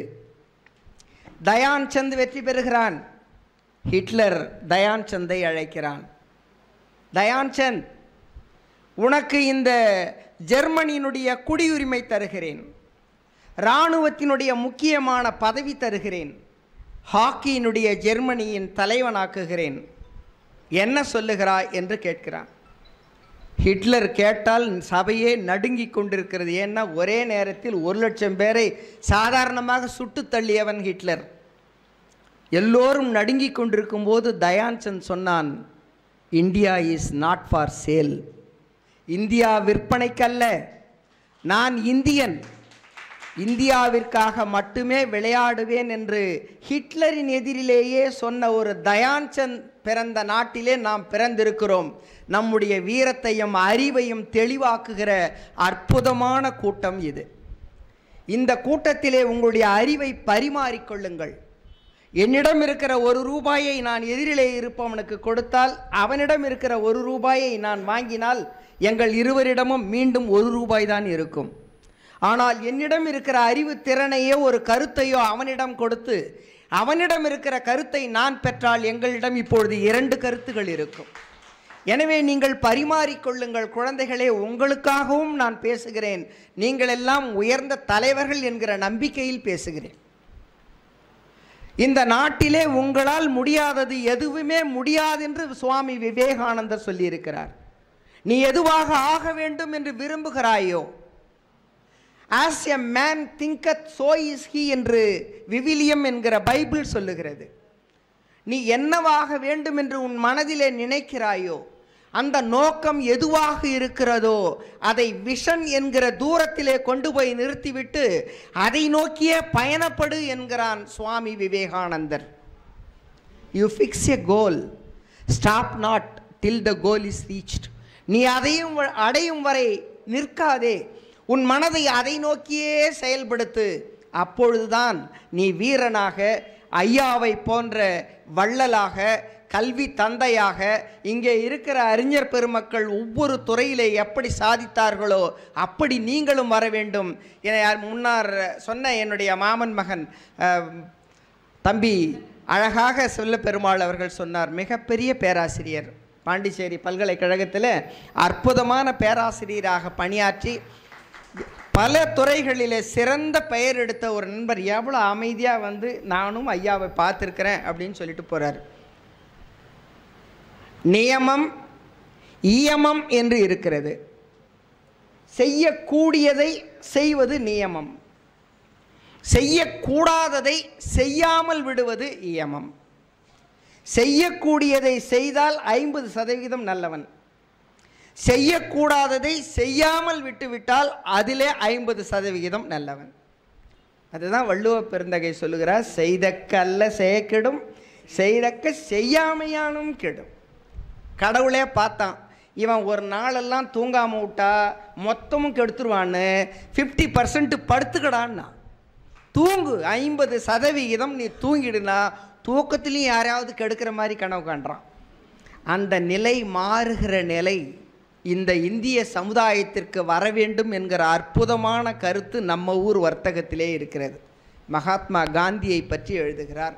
தயான் சந்த் வெற்றி பெறுகிறான். ஹிட்லர் தயான் சந்தை அழைக்கிறான். தயான் சந்த், உனக்கு இந்த ஜெர்மனியினுடைய குடியுரிமை தருகிறேன், இராணுவத்தினுடைய முக்கியமான பதவி தருகிறேன், ஹாக்கியினுடைய ஜெர்மனியின் தலைவனாக்குகிறேன், என்ன சொல்லுகிறாய் என்று கேட்கிறான். ஹிட்லர் கேட்டால் சபையே நடுங்கி கொண்டிருக்கிறது. ஏன்னா ஒரே நேரத்தில் ஒரு லட்சம் பேரை சாதாரணமாக சுட்டு தள்ளியவன் ஹிட்லர். எல்லோரும் நடுங்கி கொண்டிருக்கும் போது தயான் சந்த் சொன்னான், India is not for sale. India விற்பனைக்கல்ல, நான் இந்தியன், இந்தியாவிற்காக மட்டுமே விளையாடுவேன் என்று ஹிட்லரின் எதிரிலேயே சொன்ன ஒரு தயான் சந்த் பிறந்த நாட்டிலே நாம் பிறந்திருக்கிறோம். நம்முடைய வீரத்தையும் அறிவையும் தெளிவாக்குகிற அற்புதமான கூட்டம் இது. இந்த கூட்டத்திலே உங்களுடைய அறிவை பரிமாறிக்கொள்ளுங்கள். என்னிடம் இருக்கிற ஒரு ரூபாயை நான் எதிரிலே இருப்பவனுக்கு கொடுத்தால் அவனிடம் இருக்கிற ஒரு ரூபாயை நான் வாங்கினால் எங்கள் இருவரிடமும் மீண்டும் ஒரு ரூபாய் தான் இருக்கும். ஆனால் என்னிடம் இருக்கிற அறிவு திறனையோ ஒரு கருத்தையோ அவனிடம் கொடுத்து அவனிடம் இருக்கிற கருத்தை நான் பெற்றால் எங்களிடம் இப்பொழுது இரண்டு கருத்துகள் இருக்கும். எனவே நீங்கள் பரிமாறிக்கொள்ளுங்கள் குழந்தைகளே. உங்களுக்காகவும் நான் பேசுகிறேன். நீங்கள் எல்லாம் உயர்ந்த தலைவர்கள் என்கிற நம்பிக்கையில் பேசுகிறேன். இந்த நாட்டிலே உங்களால் முடியாதது எதுவுமே முடியாது என்று சுவாமி விவேகானந்தர் சொல்லியிருக்கிறார். நீ எதுவாக ஆக வேண்டும் என்று விரும்புகிறாயோ, as a man thinketh so is he என்று விவிலியம் என்கிற பைபிள் சொல்லுகிறது. நீ என்னவாக வேண்டும் என்று உன் மனதிலே நினைக்கிறாயோ, அந்த நோக்கம் எதுவாக இருக்கிறதோ அதை விஷன் என்கிற தூரத்திலே கொண்டு போய் நிறுத்திவிட்டு அதை நோக்கியே பயணப்படு என்கிறான் Swami Vivekanandar. You fix a goal, stop not till the goal is reached. நீ அதையும் அடையும் வரை நிற்காதே, உன் மனதை அதை நோக்கியே செயல்படுத்து. அப்பொழுதுதான் நீ வீரனாக, ஐயாவை போன்ற வள்ளலாக, கல்வி தந்தையாக, இங்கே இருக்கிற அறிஞர் பெருமக்கள் ஒவ்வொரு துறையிலே எப்படி சாதித்தார்களோ அப்படி நீங்களும் வர வேண்டும் என முன்னார் சொன்ன என்னுடைய மாமன் மகன் தம்பி அழகாக சொல்ல பெருமாள் அவர்கள் சொன்னார். மிகப்பெரிய பேராசிரியர், பாண்டிச்சேரி பல்கலைக்கழகத்தில் அற்புதமான பேராசிரியராக பணியாற்றி பல துறைகளிலே சிறந்த பெயர் எடுத்த ஒரு நண்பர் எவ்வளோ அமைதியாக வந்து நானும் ஐயாவை பார்த்துருக்கிறேன் அப்படின்னு சொல்லிட்டு போகிறார். நியமம் இயமம் என்று இருக்கிறது. செய்யக்கூடியதை செய்வது நியமம், செய்யக்கூடாததை செய்யாமல் விடுவது இயமம். செய்யக்கூடியதை செய்தால் ஐம்பது சதவீதம் நல்லவன், செய்யக்கூடாததை செய்யாமல் விட்டுவிட்டால் அதிலே ஐம்பது சதவிகிதம் நல்லவன். அதுதான் வள்ளுவ பெருந்தகை சொல்லுகிறார், செய்தக்க அல்ல செய்யக்கெடும், செய்தக்க செய்யாமையானும் கெடும். கடவுளே பார்த்தான், இவன் ஒரு நாளெல்லாம் தூங்காமல் விட்டா மொத்தமும் கெடுத்துருவான்னு ஃபிஃப்டி பர்சன்ட் படுத்துக்கடான்னா. தூங்கு, ஐம்பது சதவிகிதம் நீ தூங்கிடுனா தூக்கத்துலேயும் யாரையாவது கெடுக்கிற மாதிரி கனவு காண்றான். அந்த நிலை மாறுகிற நிலை இந்த இந்திய சமுதாயத்திற்கு வர வேண்டும் என்கிற அற்புதமான கருத்து நம்ம ஊர் வர்த்தகத்திலே இருக்கிறது. மகாத்மா காந்தியை பற்றி எழுதுகிறார்.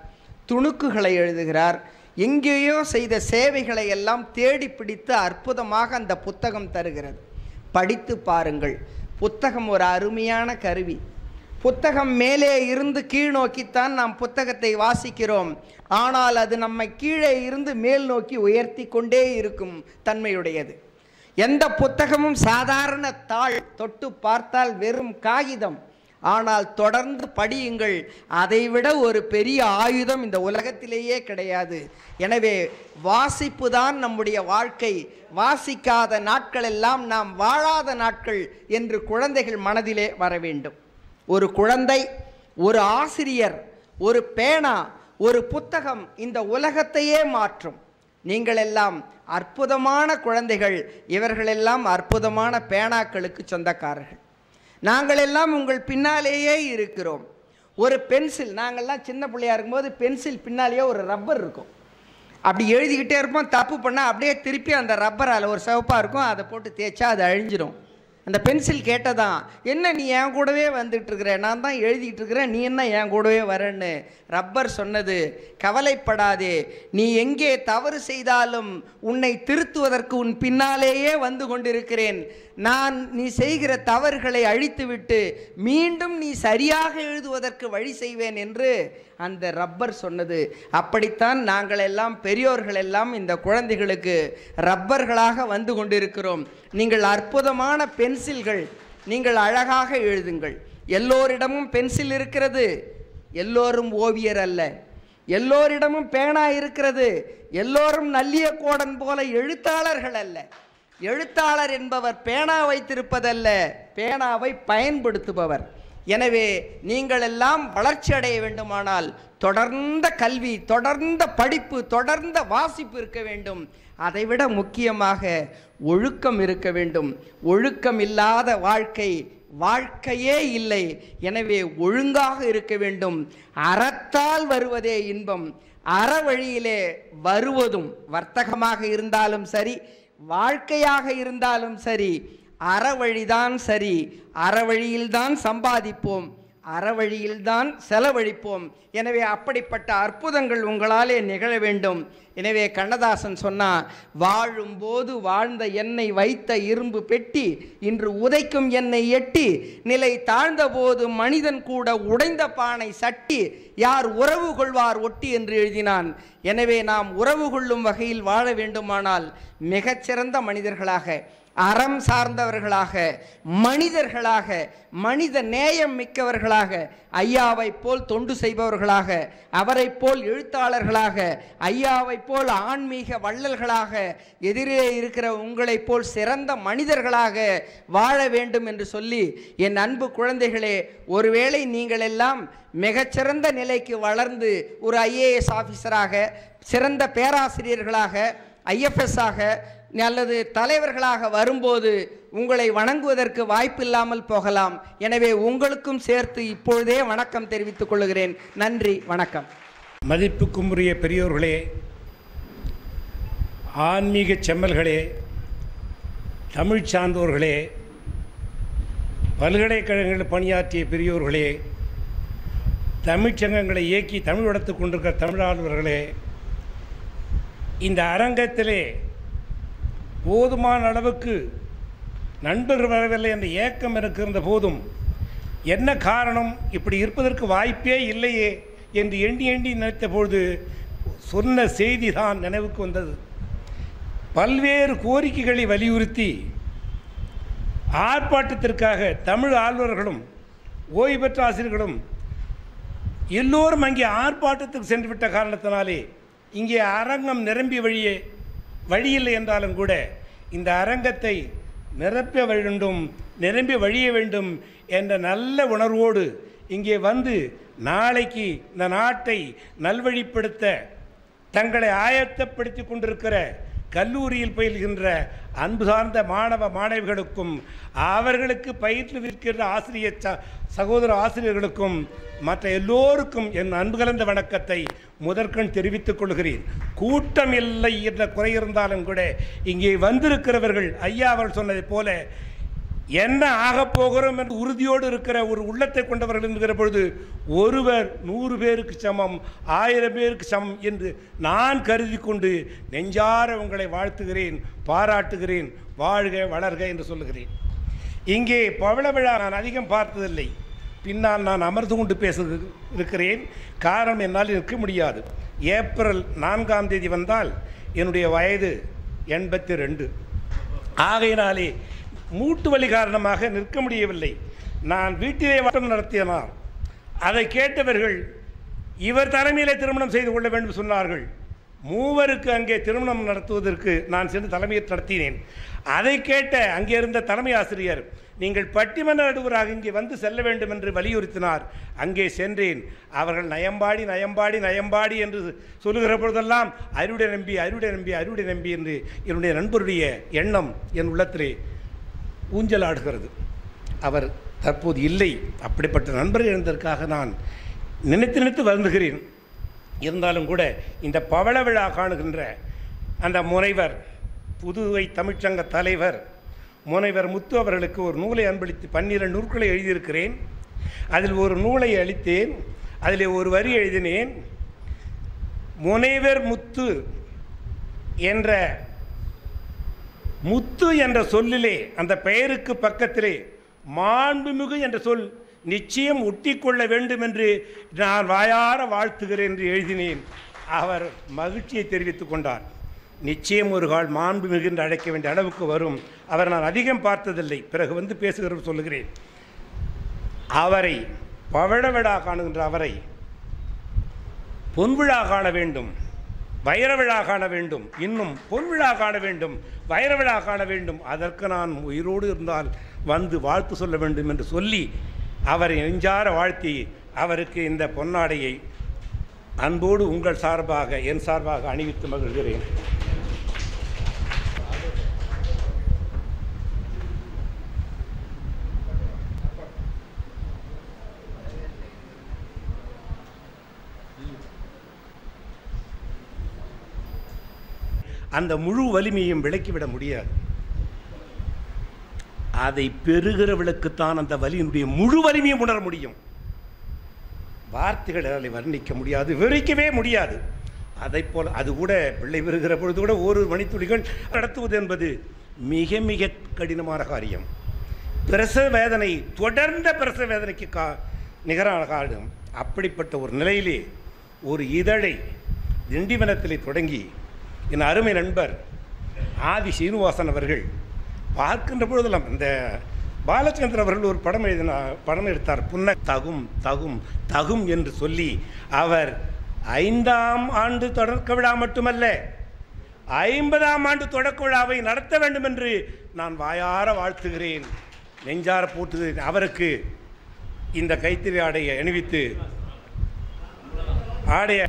துணுக்குகளை எழுதுகிறார். எங்கேயோ செய்த சேவைகளை எல்லாம் தேடி பிடித்து அற்புதமாக அந்த புத்தகம் தருகிறது. படித்து பாருங்கள். புத்தகம் ஒரு அருமையான கருவி. புத்தகம் மேலே இருந்து கீழ் நோக்கித்தான் நாம் புத்தகத்தை வாசிக்கிறோம். ஆனால் அது நம்மை கீழே இருந்து மேல் நோக்கி உயர்த்தி கொண்டே இருக்கும் தன்மையுடையது. எந்த புத்தகமும் சாதாரண தாள், தொட்டு பார்த்தால் வெறும் காகிதம். ஆனால் தொடர்ந்து படியுங்கள். அதைவிட ஒரு பெரிய ஆயுதம் இந்த உலகத்திலேயே கிடையாது. எனவே வாசிப்பு தான் நம்முடைய வாழ்க்கை. வாசிக்காத நாட்கள் எல்லாம் நாம் வாழாத நாட்கள் என்று குழந்தைகள் மனதிலே வர வேண்டும். ஒரு குழந்தை, ஒரு ஆசிரியர், ஒரு பேனா, ஒரு புத்தகம் இந்த உலகத்தையே மாற்றும். நீங்கள் எல்லாம் அற்புதமான குழந்தைகள். இவர்களெல்லாம் அற்புதமான பேனாக்களுக்கு சொந்தக்காரர்கள். நாங்கள் எல்லாம் உங்கள் பின்னாலேயே இருக்கிறோம். ஒரு பென்சில், நாங்கள்லாம் சின்ன பிள்ளையா இருக்கும்போது பென்சில் பின்னாலேயே ஒரு ரப்பர் இருக்கும். அப்படி எழுதிக்கிட்டே இருப்போம். தப்பு பண்ணால் அப்படியே திருப்பி அந்த ரப்பரால் ஒரு சிவப்பாக இருக்கும், அதை போட்டு தேய்ச்சா அது அழிஞ்சிடும். அந்த பென்சில் கேட்டதான், என்ன நீ என் கூடவே வந்துட்டு இருக்கிற, நான் தான் எழுதிட்டு இருக்கிறேன், நீ என்ன என் கூடவே வரேன்னு. ரப்பர் சொன்னது, கவலைப்படாதே, நீ எங்கே தவறு செய்தாலும் உன்னை திருத்துவதற்கு உன் பின்னாலேயே வந்து கொண்டிருக்கிறேன். நான் நீ செய்கிற தவறுகளை அழித்துவிட்டு மீண்டும் நீ சரியாக எழுதுவதற்கு வழி செய்வேன் என்று அந்த ரப்பர் சொன்னது. அப்படித்தான் நாங்கள் எல்லாம், பெரியோர்கள் எல்லாம் இந்த குழந்தைகளுக்கு ரப்பர்களாக வந்து கொண்டிருக்கிறோம். நீங்கள் அற்புதமான பென்சில்கள், நீங்கள் அழகாக எழுதுங்கள். எல்லோரிடமும் பென்சில் இருக்கிறது, எல்லோரும் ஓவியர் அல்ல. எல்லோரிடமும் பேனா இருக்கிறது, எல்லோரும் நல்லிய கோடன் போல எழுத்தாளர்கள் அல்ல. எழுத்தாளர் என்பவர் பேனா வைத்திருப்பதல்ல, பேனாவை பயன்படுத்துபவர். எனவே நீங்கள் எல்லாம் வளர்ச்சி அடைய வேண்டுமானால் தொடர்ந்த கல்வி, தொடர்ந்த படிப்பு, தொடர்ந்த வாசிப்பு இருக்க வேண்டும். அதைவிட முக்கியமாக ஒழுக்கம் இருக்க வேண்டும். ஒழுக்கம் இல்லாத வாழ்க்கை வாழ்க்கையே இல்லை. எனவே ஒழுங்காக இருக்க வேண்டும். அறத்தால் வருவதே இன்பம். அற வழியிலே வருவதும், வர்த்தகமாக இருந்தாலும் சரி, வாழ்க்கையாக இருந்தாலும் சரி, அறவழிதான் சரி. அறவழியில்தான் சம்பாதிப்போம், அறவழியில்தான் செலவழிப்போம். எனவே அப்படிப்பட்ட அற்புதங்கள் உங்களாலே நிகழ வேண்டும். எனவே கண்ணதாசன் சொன்னார், வாழும்போது வாழ்ந்த என்னை வைத்த இரும்பு பெட்டி இன்று உதைக்கும் என்னை எட்டி, நிலை தாழ்ந்த போது மனிதன் கூட உடைந்த பானை சட்டி, யார் உறவு கொள்வார் ஒட்டி என்று எழுதினான். எனவே நாம் உறவு கொள்ளும் வகையில் வாழ வேண்டுமானால் மிகச்சிறந்த மனிதர்களாக, அறம் சார்ந்தவர்களாக, மனிதர்களாக, மனித நேயம் மிக்கவர்களாக, ஐயாவை போல் தொண்டு செய்பவர்களாக, அவரை போல் எழுத்தாளர்களாக, ஐயாவை போல் ஆன்மீக வள்ளல்களாக, எதிரே இருக்கிற உங்களைப் போல் சிறந்த மனிதர்களாக வாழ வேண்டும் என்று சொல்லி, என் அன்பு குழந்தைகளே, ஒருவேளை நீங்கள் எல்லாம் மிகச்சிறந்த நிலைக்கு வளர்ந்து ஒரு ஐஏஎஸ் ஆஃபீஸராக, சிறந்த பேராசிரியர்களாக, ஐஎஃப்எஸ் ஆக அல்லது தலைவர்களாக வரும்போது உங்களை வணங்குவதற்கு வாய்ப்பில்லாமல் போகலாம். எனவே உங்களுக்கும் சேர்த்து இப்பொழுதே வணக்கம் தெரிவித்துக் கொள்கிறேன். நன்றி, வணக்கம். மதிப்புக்குரிய பெரியோர்களே, ஆன்மீக செம்மல்களே, தமிழ் சார்ந்தோர்களே, பல்கலைக்கழகங்களில் பணியாற்றிய பெரியோர்களே, தமிழ்ச்சங்கங்களை இயக்கி தமிழ் வளர்த்து கொண்டிருக்கிற தமிழாளர்களே, இந்த அரங்கத்திலே போதுமான அளவுக்கு நண்பர்கள் வரவில்லை என்ற ஏக்கம் இருக்கின்ற போதும், என்ன காரணம், இப்படி இருப்பதற்கு வாய்ப்பே இல்லையே என்று எண்ணி எண்ணி நினைத்த பொழுது சொன்ன செய்தி தான் நினைவுக்கு வந்தது. பல்வேறு கோரிக்கைகளை வலியுறுத்தி ஆர்ப்பாட்டத்திற்காக தமிழ் ஆளுநர்களும் ஓய்வு பெற்ற ஆசிரியர்களும் எல்லோரும் அங்கே ஆர்ப்பாட்டத்துக்கு சென்று விட்ட காரணத்தினாலே இங்கே அரங்கம் நிரம்பி வழியே வழியில்லை என்றாலும் கூட இந்த அரங்கத்தை நிரப்ப வேண்டும், நிரம்பி வழிய வேண்டும் என்ற நல்ல உணர்வோடு இங்கே வந்து நாளைக்கு இந்த நாட்டை நல்வழிப்படுத்த தங்களை ஆயத்தப்படுத்தி கொண்டிருக்கிற கல்லூரியில் பயில்கின்ற அன்பு சார்ந்த மாணவ மாணவிகளுக்கும், அவர்களுக்கு பயிற்றுவிக்கின்ற ஆசிரியர் சகோதர ஆசிரியர்களுக்கும், மற்ற எல்லோருக்கும் என் அன்பு கலந்த வணக்கத்தை முதற்கண் தெரிவித்துக் கொள்கிறேன். கூட்டம் இல்லை என்ற குறை இருந்தாலும் கூட இங்கே வந்திருக்கிறவர்கள் ஐயா அவர்கள் சொன்னதை போல என்ன ஆகப் போகிறோம் என்று உறுதியோடு இருக்கிற ஒரு உள்ளத்தை கொண்டவர்கள் என்கிற பொழுது ஒருவர் நூறு பேருக்கு சமம், ஆயிரம் பேருக்கு சமம் என்று நான் கருதி கொண்டு நெஞ்சார உங்களை வாழ்த்துகிறேன், பாராட்டுகிறேன். வாழ்க வளர்க என்று சொல்லுகிறேன். இங்கே பவள விழா நான் அதிகம் பார்த்ததில்லை. பின்னால் நான் அமர்ந்து கொண்டு பேச இருக்கிறேன். காரணம் என்னால் நிற்க முடியாது. ஏப்ரல் நான்காம் தேதி வந்தால் என்னுடைய வயது எண்பத்தி ரெண்டு. ஆகையினாலே மூட்டு வலி காரணமாக நிற்க முடியவில்லை. நான் வீட்டிலே வட்டம் நடத்தினார். அதை கேட்டவர்கள் இவர் தலைமையிலே திருமணம் செய்து கொள்ள வேண்டும் சொன்னார்கள். மூவருக்கு அங்கே திருமணம் நடத்துவதற்கு நான் சென்று தலைமையை நடத்தினேன். அதை கேட்ட அங்கே இருந்த தலைமை ஆசிரியர் நீங்கள் பட்டிமன்ற நடுவராக இங்கே வந்து செல்ல வேண்டும் என்று வலியுறுத்தினார். அங்கே சென்றேன். அவர்கள் நயம்பாடி நயம்பாடி நயம்பாடி என்று சொல்லுகிற பொழுதெல்லாம் அருடைய நம்பி அருடைய நம்பி அருடைய நம்பி என்று என்னுடைய நண்பருடைய எண்ணம் என் உள்ளத்திலே ஊஞ்சலாடுகிறது. அவர் தற்போது இல்லை. அப்படிப்பட்ட நண்பர் இருந்ததற்காக நான் நினைத்து நினைத்து வருந்துகிறேன். இருந்தாலும் கூட இந்த பவள விழா காணுகின்ற அந்த முனைவர், புதுவை தமிழ்ச்சங்க தலைவர் முனைவர் முத்து அவர்களுக்கு ஒரு நூலை அன்பளித்து பன்னிரண்டு நூல்களை எழுதியிருக்கிறேன். அதில் ஒரு நூலை அளித்தேன். அதில் ஒரு வரி எழுதினேன். முனைவர் முத்து என்ற முத்து என்ற சொல்லிலே, அந்த பெயருக்கு பக்கத்திலே மாண்புமிகு என்ற சொல் நிச்சயம் ஒட்டிக்கொள்ள வேண்டும் என்று நான் வாயார வாழ்த்துகிறேன் என்று எழுதினேன். அவர் மகிழ்ச்சியை தெரிவித்துக் கொண்டார். நிச்சயம் ஒரு கால் மாண்புமிகு என்று அழைக்க வேண்டிய அளவுக்கு வரும். அவர் நான் அதிகம் பார்த்ததில்லை, பிறகு வந்து பேசுகிற சொல்லுகிறேன். அவரை பவழ விழா காணுகின்ற அவரை பொன்விழா காண வேண்டும், வைர விழா காண வேண்டும், இன்னும் பொன்விழா காண வேண்டும், வைர விழா காண வேண்டும். அதற்கு நான் உயிரோடு இருந்தால் வந்து வாழ்த்து சொல்ல வேண்டும் என்று சொல்லி அவரை நெஞ்சார வாழ்த்தி அவருக்கு இந்த பொன்னாடையை அன்போடு உங்கள் சார்பாக என் சார்பாக அணிவித்து மகிழ்கிறேன். அந்த முழு வலிமையும் விலக்கிவிட முடியாது. அதை பெறுகிறவளுக்குத்தான் அந்த வலியினுடைய முழு வலிமையும் உணர முடியும். வார்த்தைகளை வர்ணிக்க முடியாது, விவரிக்கவே முடியாது. அதை போல் அது கூட பிள்ளை பெறுகிற பொழுது கூட ஒரு மணித்துளிகள் நடத்துவது என்பது மிக மிக கடினமான காரியம். பிரசவ வேதனை, தொடர்ந்த பிரசவ வேதனைக்கு கா நிகரான காரணம். அப்படிப்பட்ட ஒரு நிலையிலே ஒரு இதழை திண்டிவனத்திலே தொடங்கி என் அருமை நண்பர் ஆதி சீனிவாசன் அவர்கள் பார்க்கின்ற பொழுதெல்லாம் இந்த பாலச்சந்திரன் அவர்கள் ஒரு படம் எழுதின படம் எடுத்தார். புன்ன தகும் தகும் தகும் என்று சொல்லி அவர் ஐந்தாம் ஆண்டு தொடக்க விழா மட்டுமல்ல ஐம்பதாம் ஆண்டு தொடக்க விழாவை நடத்த வேண்டும் என்று நான் வாயார வாழ்த்துகிறேன், நெஞ்சார போட்டுகிறேன். அவருக்கு இந்த கைத்திரி ஆடையை அணிவித்து ஆடைய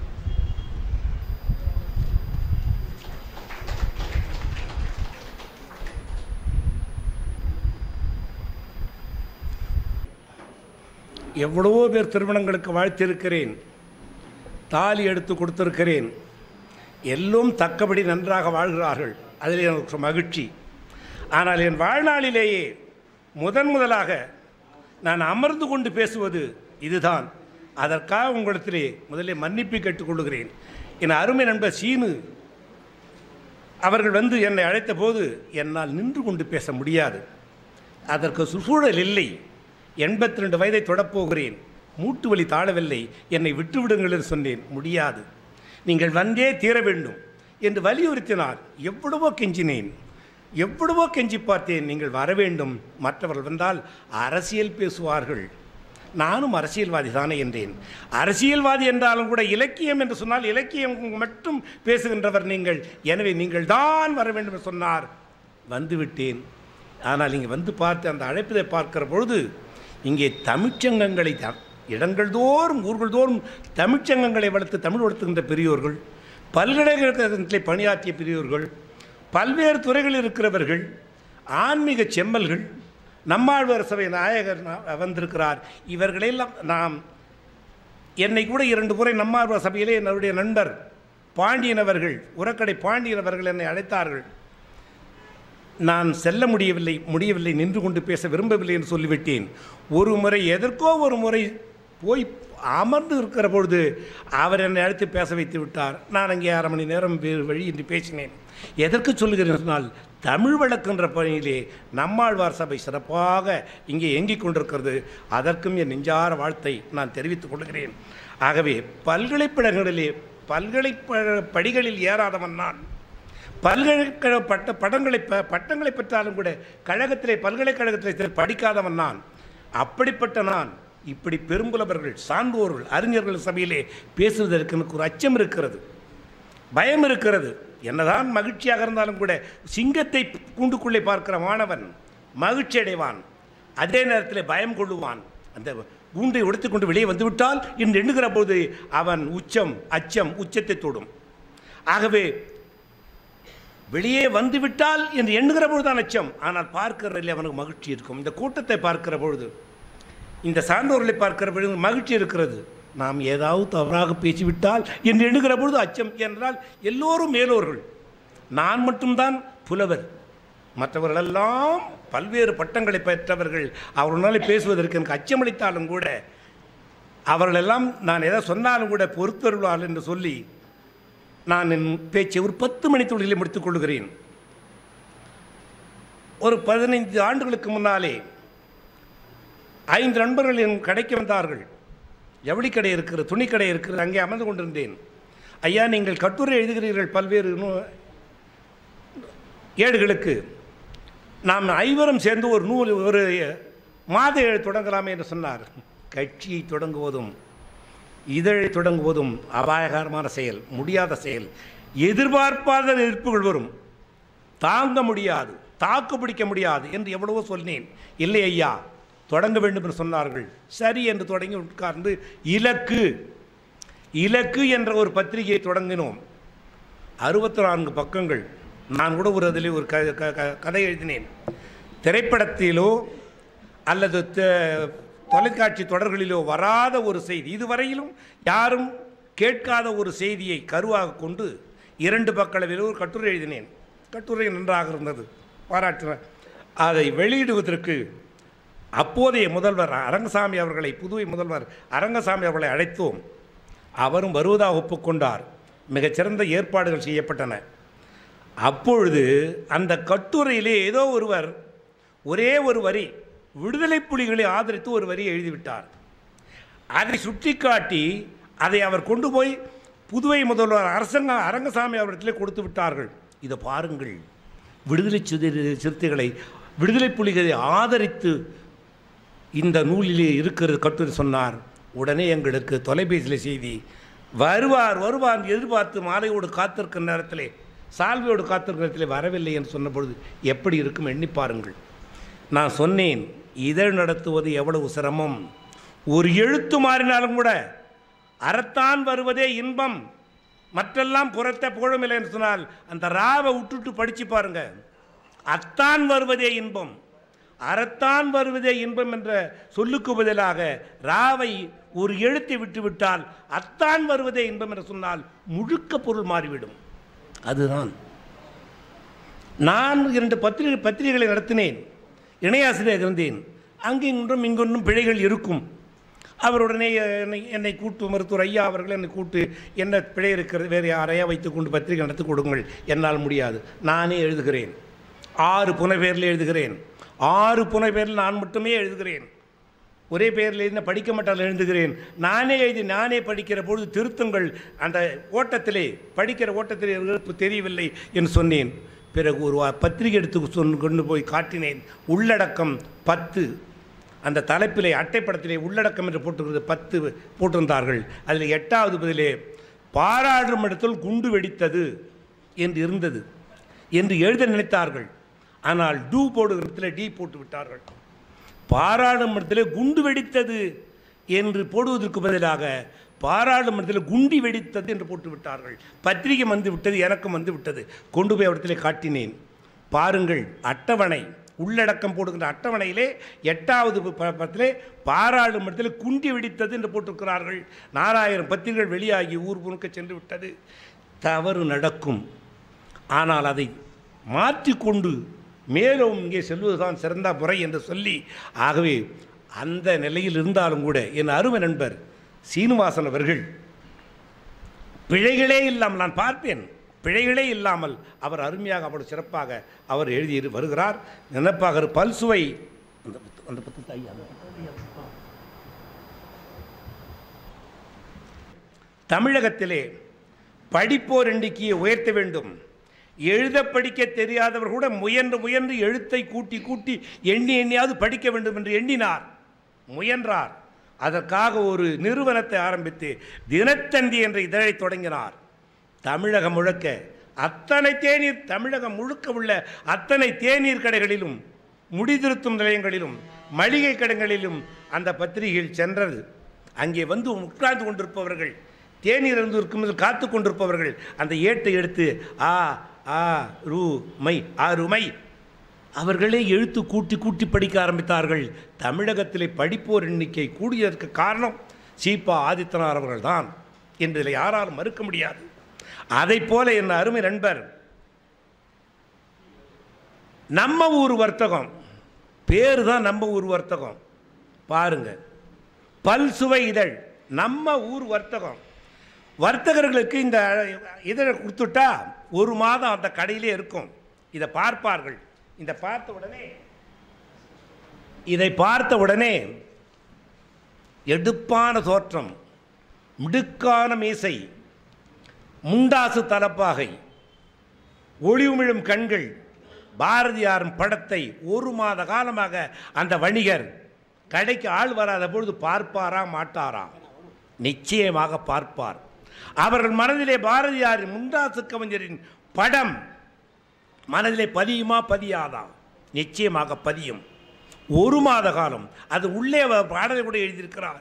எவ்வளவோ பேர் திருமணங்களுக்கு வாழ்த்திருக்கிறேன், தாலி எடுத்து கொடுத்திருக்கிறேன். எல்லோரும் தக்கபடி நன்றாக வாழ்கிறார்கள், அதில் எனக்கு மகிழ்ச்சி. ஆனால் என் வாழ்நாளிலேயே முதன் முதலாக நான் அமர்ந்து கொண்டு பேசுவது இதுதான். அதற்காக உங்களிடத்திலே முதலில் மன்னிப்பு கேட்டுக்கொள்கிறேன். என் அருமை நண்பர் சீனு அவர்கள் வந்து என்னை அழைத்த போது என்னால் நின்று கொண்டு பேச முடியாது, அதற்கு சூழல் இல்லை. எண்பத்தி ரெண்டு வயதை தொடப்போகிறேன், மூட்டு வலி தாழவில்லை, என்னை விட்டுவிடுங்கள் என்று சொன்னேன். முடியாது, நீங்கள் வந்தே தீர வேண்டும் என்று வலியுறுத்தினார். எவ்வளவோ கெஞ்சினேன், எவ்வளவோ கெஞ்சி பார்த்தேன். நீங்கள் வர வேண்டும், மற்றவர்கள் வந்தால் அரசியல் பேசுவார்கள், நானும் அரசியல்வாதி தானே என்றேன். அரசியல்வாதி என்றாலும் கூட இலக்கியம் என்று சொன்னால் இலக்கியம் மட்டும் பேசுகின்றவர் நீங்கள், எனவே நீங்கள் தான் வர வேண்டும் என்று சொன்னார். வந்துவிட்டேன். ஆனால் இங்கே வந்து பார்த்து அந்த அழைப்பதை பார்க்கிற பொழுது இங்கே தமிழ்ச்சங்கங்களை தான் இடங்கள் தோறும் ஊர்கள் தோறும் தமிழ்ச்சங்கங்களை வளர்த்து தமிழ் வளர்த்துகின்ற பெரியோர்கள், பல்கலைக்கழகத்தில் பணியாற்றிய பெரியோர்கள், பல்வேறு துறைகளில் இருக்கிறவர்கள், ஆன்மீக செம்மல்கள், நம்மாழ்வார் சபை நாயகர் வந்திருக்கிறார். இவர்களெல்லாம் நாம் என்னை கூட இரண்டு முறை நம்மாழ்வார் சபையிலே என்னுடைய நண்பர் பாண்டியன் அவர்கள், உரக்கடை பாண்டியன் அவர்கள் என்னை அழைத்தார்கள். நான் செல்ல முடியவில்லை முடியவில்லை நின்று கொண்டு பேச விரும்பவில்லை என்று சொல்லிவிட்டேன். ஒரு முறை எதற்கோ ஒரு முறை போய் அமர்ந்து இருக்கிற பொழுது அவர் என்னை அழைத்து பேச வைத்து விட்டார். நான் அங்கே அரை மணி நேரம் வழி என்று பேசினேன். எதற்கு சொல்லுகிறேன் சொன்னால், தமிழ் வழக்குன்ற பணியிலே நம்மாழ்வார் சபை சிறப்பாக இங்கே இயங்கிக் கொண்டிருக்கிறது. அதற்கும் என் நெஞ்சார வாழ்த்தை நான் தெரிவித்துக் கொள்கிறேன். ஆகவே பல்கலைக்கழகங்களிலே பல்கலை படிகளில் ஏறாதவன் நான். பல்கலைக்கழக பட்ட படங்களை ப பட்டங்களை பெற்றாலும் கூட கழகத்திலே பல்கலைக்கழகத்திலே படிக்காதவன் நான். அப்படிப்பட்ட நான் இப்படி பெரும்புலவர்கள், சான்றோர்கள், அறிஞர்கள் சபையிலே பேசுவதற்கு எனக்கு ஒரு அச்சம் இருக்கிறது, பயம் இருக்கிறது. என்னதான் மகிழ்ச்சியாக இருந்தாலும் கூட சிங்கத்தை கூண்டுக்குள்ளே பார்க்கிற மாணவன் மகிழ்ச்சி அடைவான், அதே நேரத்தில் பயம் கொள்ளுவான். அந்த கூண்டை உடைத்துக்கொண்டு வெளியே வந்துவிட்டால் என்று எண்ணுகிற போது அவன் உச்சம் அச்சம் உச்சத்தை தொடும். ஆகவே வெளியே வந்துவிட்டால் என்று எண்ணுகிற பொழுதுதான் அச்சம். ஆனால் பார்க்கிறதில் அவனுக்கு மகிழ்ச்சி இருக்கும். இந்த கூட்டத்தை பார்க்கிற பொழுது, இந்த சான்றோர்களை பார்க்கிற பொழுது மகிழ்ச்சி இருக்கிறது. நாம் ஏதாவது தவறாக பேசிவிட்டால் என்று எண்ணுகிற பொழுது அச்சம். என்றால் எல்லோரும் மேலோர்கள், நான் மட்டும்தான் புலவர், மற்றவர்களெல்லாம் பல்வேறு பட்டங்களை பெற்றவர்கள். அவர்களால் பேசுவதற்கு எனக்கு அச்சமளித்தாலும் கூட, அவர்களெல்லாம் நான் எதை சொன்னாலும் கூட பொறுத்தருள்வார் என்று சொல்லி நான் என் பேச்சை ஒரு பத்து மணி தொழிலை முடித்துக் கொள்கிறேன். ஒரு பதினைந்து ஆண்டுகளுக்கு முன்னாலே ஐந்து நண்பர்கள் என் கடைக்கு வந்தார்கள். ஜவுளி கடை இருக்கிற, துணிக்கடை இருக்கிறது, அங்கே அமர்ந்து கொண்டிருந்தேன். ஐயா, நீங்கள் கட்டுரை எழுதுகிறீர்கள் பல்வேறு ஏடுகளுக்கு, நாம் ஐவரும் சேர்ந்து ஒரு நூல் ஒரு மாத இதழ் தொடங்கலாமே என்று சொன்னார். கட்சியை தொடங்குவதும் இதழை தொடங்குவதும் அபாயகரமான செயல், முடியாத செயல். எதிர்பார்ப்பாத எதிர்ப்புகள் வரும், தாங்க முடியாது, தாக்கு பிடிக்க முடியாது என்று எவ்வளவோ சொன்னேன். இல்லை ஐயா, தொடங்க வேண்டும் என்று சொன்னார்கள். சரி என்று தொடங்கி உட்கார்ந்து இலக்கு இலக்கு என்ற ஒரு பத்திரிகையை தொடங்கினோம். அறுபத்தி நான்கு பக்கங்கள். நான் கூட ஒரு அதில் ஒரு கதை எழுதினேன். திரைப்படத்திலோ அல்லது தொலைக்காட்சி தொடர்களிலோ வராத ஒரு செய்தி, இதுவரையிலும் யாரும் கேட்காத ஒரு செய்தியை கருவாக கொண்டு இரண்டு பக்களவில் ஒரு கட்டுரை எழுதினேன். கட்டுரை நன்றாக இருந்தது, பாராட்டினேன். அதை வெளியிடுவதற்கு அப்போதைய முதல்வர் அரங்கசாமி அவர்களை, புதுவை முதல்வர் அரங்கசாமி அவர்களை அழைத்தோம். அவரும் வருவதாக ஒப்புக்கொண்டார். மிகச்சிறந்த ஏற்பாடுகள் செய்யப்பட்டன. அப்பொழுது அந்த கட்டுரையிலே ஏதோ ஒருவர் ஒரே ஒரு வரி, விடுதலை புலிகளை ஆதரித்து ஒரு வரியை எழுதிவிட்டார். அதை சுட்டிக்காட்டி அதை அவர் கொண்டு போய் புதுவை முதல்வர் அரசங்க அரங்கசாமி அவரிடத்திலே கொடுத்து விட்டார்கள். இதை பாருங்கள், விடுதலை சிறுத்தைகளை, விடுதலை புலிகளை ஆதரித்து இந்த நூலிலே இருக்கிறது கட்டுரை சொன்னார். உடனே எங்களுக்கு தொலைபேசியில் செய்தி, வருவார் வருவார் எதிர்பார்த்து மாலையோடு காத்திருக்கிற நேரத்திலே, சால்வையோடு காத்திருக்கிற நேரத்திலே வரவில்லை என்று சொன்ன பொழுது எப்படி இருக்கும் எண்ணி பாருங்கள். நான் சொன்னேன், இதழ் நடத்துவது எவ்வளவு சிரமம். ஒரு எழுத்து மாறினாலும் கூட அறத்தான் வருவதே இன்பம், மற்றெல்லாம் புறத்த புகழுமில்லை என்று சொன்னால் அந்த ராவை விட்டுட்டு படித்து பாருங்க. அத்தான் வருவதே இன்பம், அறத்தான் வருவதே இன்பம் என்ற சொல்லுக்கு பதிலாக ராவை ஒரு எழுத்தை விட்டுவிட்டால் அத்தான் வருவதே இன்பம் என்று சொன்னால் முழுக்க பொருள் மாறிவிடும். அதுதான் நான் இரண்டு பத்திரிகை பத்திரிகைகளை நடத்தினேன், இணையாசிரியர் இருந்தேன். அங்கே இன்றும் இங்கொன்றும் பிழைகள் இருக்கும். அவருடனே என்னை என்னை கூட்டு மருத்துவர் ஐயா அவர்கள் என்னை கூட்டு, என்ன பிழை இருக்கிறது, வேறு யாரையா வைத்துக்கொண்டு பத்திரிகை நடத்தி கொடுங்கள். என்னால் முடியாது, நானே எழுதுகிறேன். ஆறு புனைப்பெயரில் எழுதுகிறேன். ஆறு புனைப்பெயரில் நான் மட்டுமே எழுதுகிறேன். ஒரே பெயரில் எழுதின படிக்க மாட்டால் எழுதுகிறேன். நானே எழுதி நானே படிக்கிற பொழுது திருத்தங்கள் அந்த ஓட்டத்திலே, படிக்கிற ஓட்டத்திலே தெரியவில்லை என்று சொன்னேன். பிறகு ஒரு பத்திரிகை எடுத்து சொன்ன கொண்டு போய் காட்டினேன். உள்ளடக்கம் பத்து, அந்த தலைப்பிலே அட்டைப்படத்திலே உள்ளடக்கம் என்று போட்டுக்கிறது பத்து போட்டிருந்தார்கள். அதில் எட்டாவது பதிலே பாராளுமன்றத்தில் குண்டு வெடித்தது என்று இருந்தது என்று எழுத நினைத்தார்கள். ஆனால் டூ போடுகிறதுல டி போட்டு விட்டார்கள். பாராளுமன்றத்தில் குண்டு வெடித்தது என்று போடுவதற்கு பதிலாக பாராளுமன்றத்தில் குண்டி வெடித்தது என்று போட்டு விட்டார்கள். பத்திரிகை வந்து விட்டது, எனக்கும் வந்து விட்டது. கொண்டு போய் இடத்திலே காட்டினேன். பாருங்கள், அட்டவணை உள்ளடக்கம் போடுகின்ற அட்டவணையிலே எட்டாவது பத்திலே பாராளுமன்றத்தில் குண்டி வெடித்தது என்று போட்டிருக்கிறார்கள். நாலாயிரம் பத்திரிகைகள் வெளியாகி ஊர் முழுக்க சென்று விட்டது. தவறு நடக்கும். ஆனால் அதை மாற்றிக்கொண்டு மேலும் இங்கே செல்வதுதான் சிறந்த முறை என்று சொல்லி, ஆகவே அந்த நிலையில் இருந்தாலும் கூட என் அருமை நண்பர் சீனிவாசன் அவர்கள் பிழைகளே இல்லாமல், நான் பார்ப்பேன், பிழைகளே இல்லாமல் அவர் அருமையாக அவ்வளவு சிறப்பாக அவர் எழுதி வருகிறார். நினைப்பாக பல்சுவை அந்த தமிழகத்திலே படிப்போர் எண்ணிக்கையை உயர்த்த வேண்டும். எழுத படிக்க தெரியாதவர் கூட முயன்று முயன்று எழுத்தை கூட்டி கூட்டி எண்ணி எண்ணியாவது படிக்க வேண்டும் என்று எண்ணினார், முயன்றார். அதற்காக ஒரு நிறுவனத்தை ஆரம்பித்து தினத்தந்தி என்ற இதழை தொடங்கினார். தமிழகம் முழுக்க அத்தனை தேநீர் தமிழகம் முழுக்க உள்ள அத்தனை தேநீர் கடைகளிலும், முடிதிருத்தும் நிலையங்களிலும், மளிகை கடைகளிலும் அந்த பத்திரிகையில் சென்றது. அங்கே வந்து உட்கார்ந்து கொண்டிருப்பவர்கள், தேநீர் இருந்து இருக்கும் காத்து கொண்டிருப்பவர்கள் அந்த ஏட்டை எடுத்து ஆ ஆ ரூ மை ஆறுமை அவர்களே எழுத்து கூட்டி கூட்டி படிக்க ஆரம்பித்தார்கள். தமிழகத்திலே படிப்போர் எண்ணிக்கை கூடியதற்கு காரணம் சீபா ஆதித்தனார் அவர்கள்தான் என்பதில் யாராலும் மறுக்க முடியாது. அதை போல என் அருமை நண்பர் நம்ம ஊர் வர்த்தகம், பேரு தான் நம்ம ஊர் வர்த்தகம். பாருங்க, பல்சுவை இதழ் நம்ம ஊர் வர்த்தகம். வர்த்தகர்களுக்கு இந்த இதழை கொடுத்துட்டா ஒரு மாதம் அந்த கடையிலே இருக்கும். இதை பார்ப்பார்கள். இந்த பார்த்த உடனே இதை பார்த்த உடனே எடுப்பான தோற்றம், மிடுக்கான மீசை, முண்டாசு தலப்பாகை, ஒளிவுமிழும் கண்கள், பாரதியாரின் படத்தை ஒரு மாத காலமாக அந்த வணிகர் கடைக்கு ஆள் வராத பொழுது பார்ப்பாரா மாட்டாரா? நிச்சயமாக பார்ப்பார். அவர்கள் மனதிலே பாரதியாரின் முண்டாசு கவிஞரின் படம் மனதிலே பதியுமா பதியாதா? நிச்சயமாக பதியும். ஒரு மாத காலம் அது உள்ளே பாடலை கூட எழுதியிருக்கிறார்.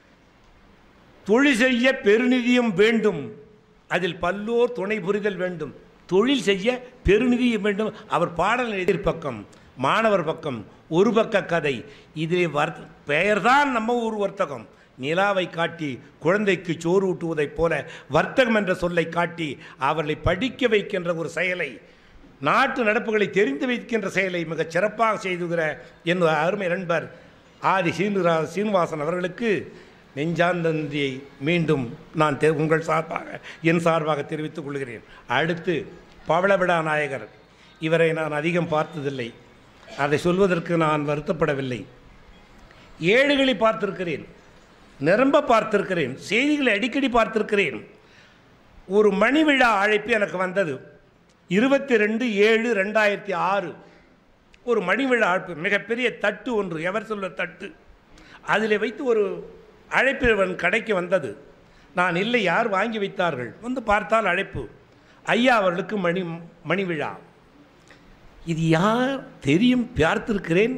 தொழில் செய்ய பெருநிதியம் வேண்டும், அதில் பல்லோர் துணை புரிதல் வேண்டும். தொழில் செய்ய பெருநிதியம் வேண்டும். அவர் பாடல் எழுதிய பக்கம், மாணவர் பக்கம், ஒரு பக்க கதை. இதில் வர் பெயர்தான் நம்ம ஊர் வர்த்தகம். நிலாவை காட்டி குழந்தைக்கு சோறு ஊட்டுவதைப் போல வர்த்தகம் என்ற சொல்லை காட்டி அவர்களை படிக்க வைக்கின்ற ஒரு செயலை, நாட்டு நடப்புகளை தெரிந்து வைக்கின்ற செயலை மிகச் சிறப்பாக செய்துகிற என் அருமை நண்பர் ஆதி சீனுரா சீனிவாசன் அவர்களுக்கு நெஞ்சார்ந்த நன்றியை மீண்டும் நான் தெ உங்கள் சார்பாக என் சார்பாக தெரிவித்துக் கொள்கிறேன். அடுத்து பவளவிழா நாயகர், இவரை நான் அதிகம் பார்த்ததில்லை, அதை சொல்வதற்கு நான் வருத்தப்படவில்லை. ஏடுகளை பார்த்திருக்கிறேன், நிரம்ப பார்த்திருக்கிறேன், செய்திகளை அடிக்கடி பார்த்திருக்கிறேன். ஒரு மணி விழா அழைப்பு எனக்கு வந்தது. இருபத்தி ரெண்டு ஏழு ரெண்டாயிரத்தி ஆறு ஒரு மணி விழா அழைப்பு, மிகப்பெரிய தட்டு ஒன்று, எவர் சொல்ல தட்டு, அதில் வைத்து ஒரு அழைப்பு கடைக்கு வந்தது. நான் இல்லை, யார் வாங்கி வைத்தார்கள், வந்து பார்த்தால் அழைப்பு, ஐயா அவர்களுக்கு மணி மணி விழா. இது யார் தெரியும், பார்த்திருக்கிறேன்,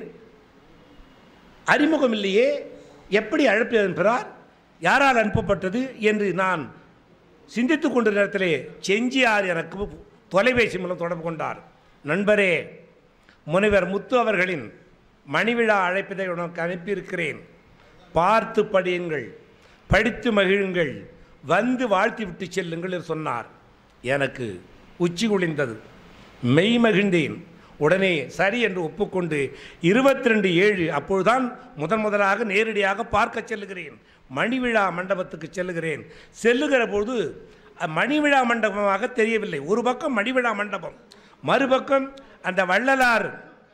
அறிமுகம் இல்லையே, எப்படி அழைப்பு அனுப்புகிறார், யாரால் அனுப்பப்பட்டது என்று நான் சிந்தித்து கொண்ட நேரத்திலே செஞ்சியார் எனக்கு தொலைபேசி மூலம் தொடர்பு கொண்டார். நண்பரே, முனைவர் முத்து அவர்களின் மணிவிழா அழைப்பதை உனக்கு அனுப்பியிருக்கிறேன், பார்த்து படியுங்கள், படித்து மகிழுங்கள், வந்து வாழ்த்தி விட்டு செல்லுங்கள் என்று சொன்னார். எனக்கு உச்சி குளிர்ந்தது, மெய் மகிழ்ந்தேன். உடனே சரி என்று ஒப்புக்கொண்டு இருபத்தி ரெண்டு ஏழு அப்பொழுதுதான் முதன் முதலாக நேரடியாக பார்க்க செல்லுகிறேன். மணிவிழா மண்டபத்துக்கு செல்லுகிறேன். செல்லுகிற பொழுது மணிவிழா மண்டபமாக தெரியவில்லை. ஒரு பக்கம் மணிவிழா மண்டபம், மறுபக்கம் அந்த வள்ளலார்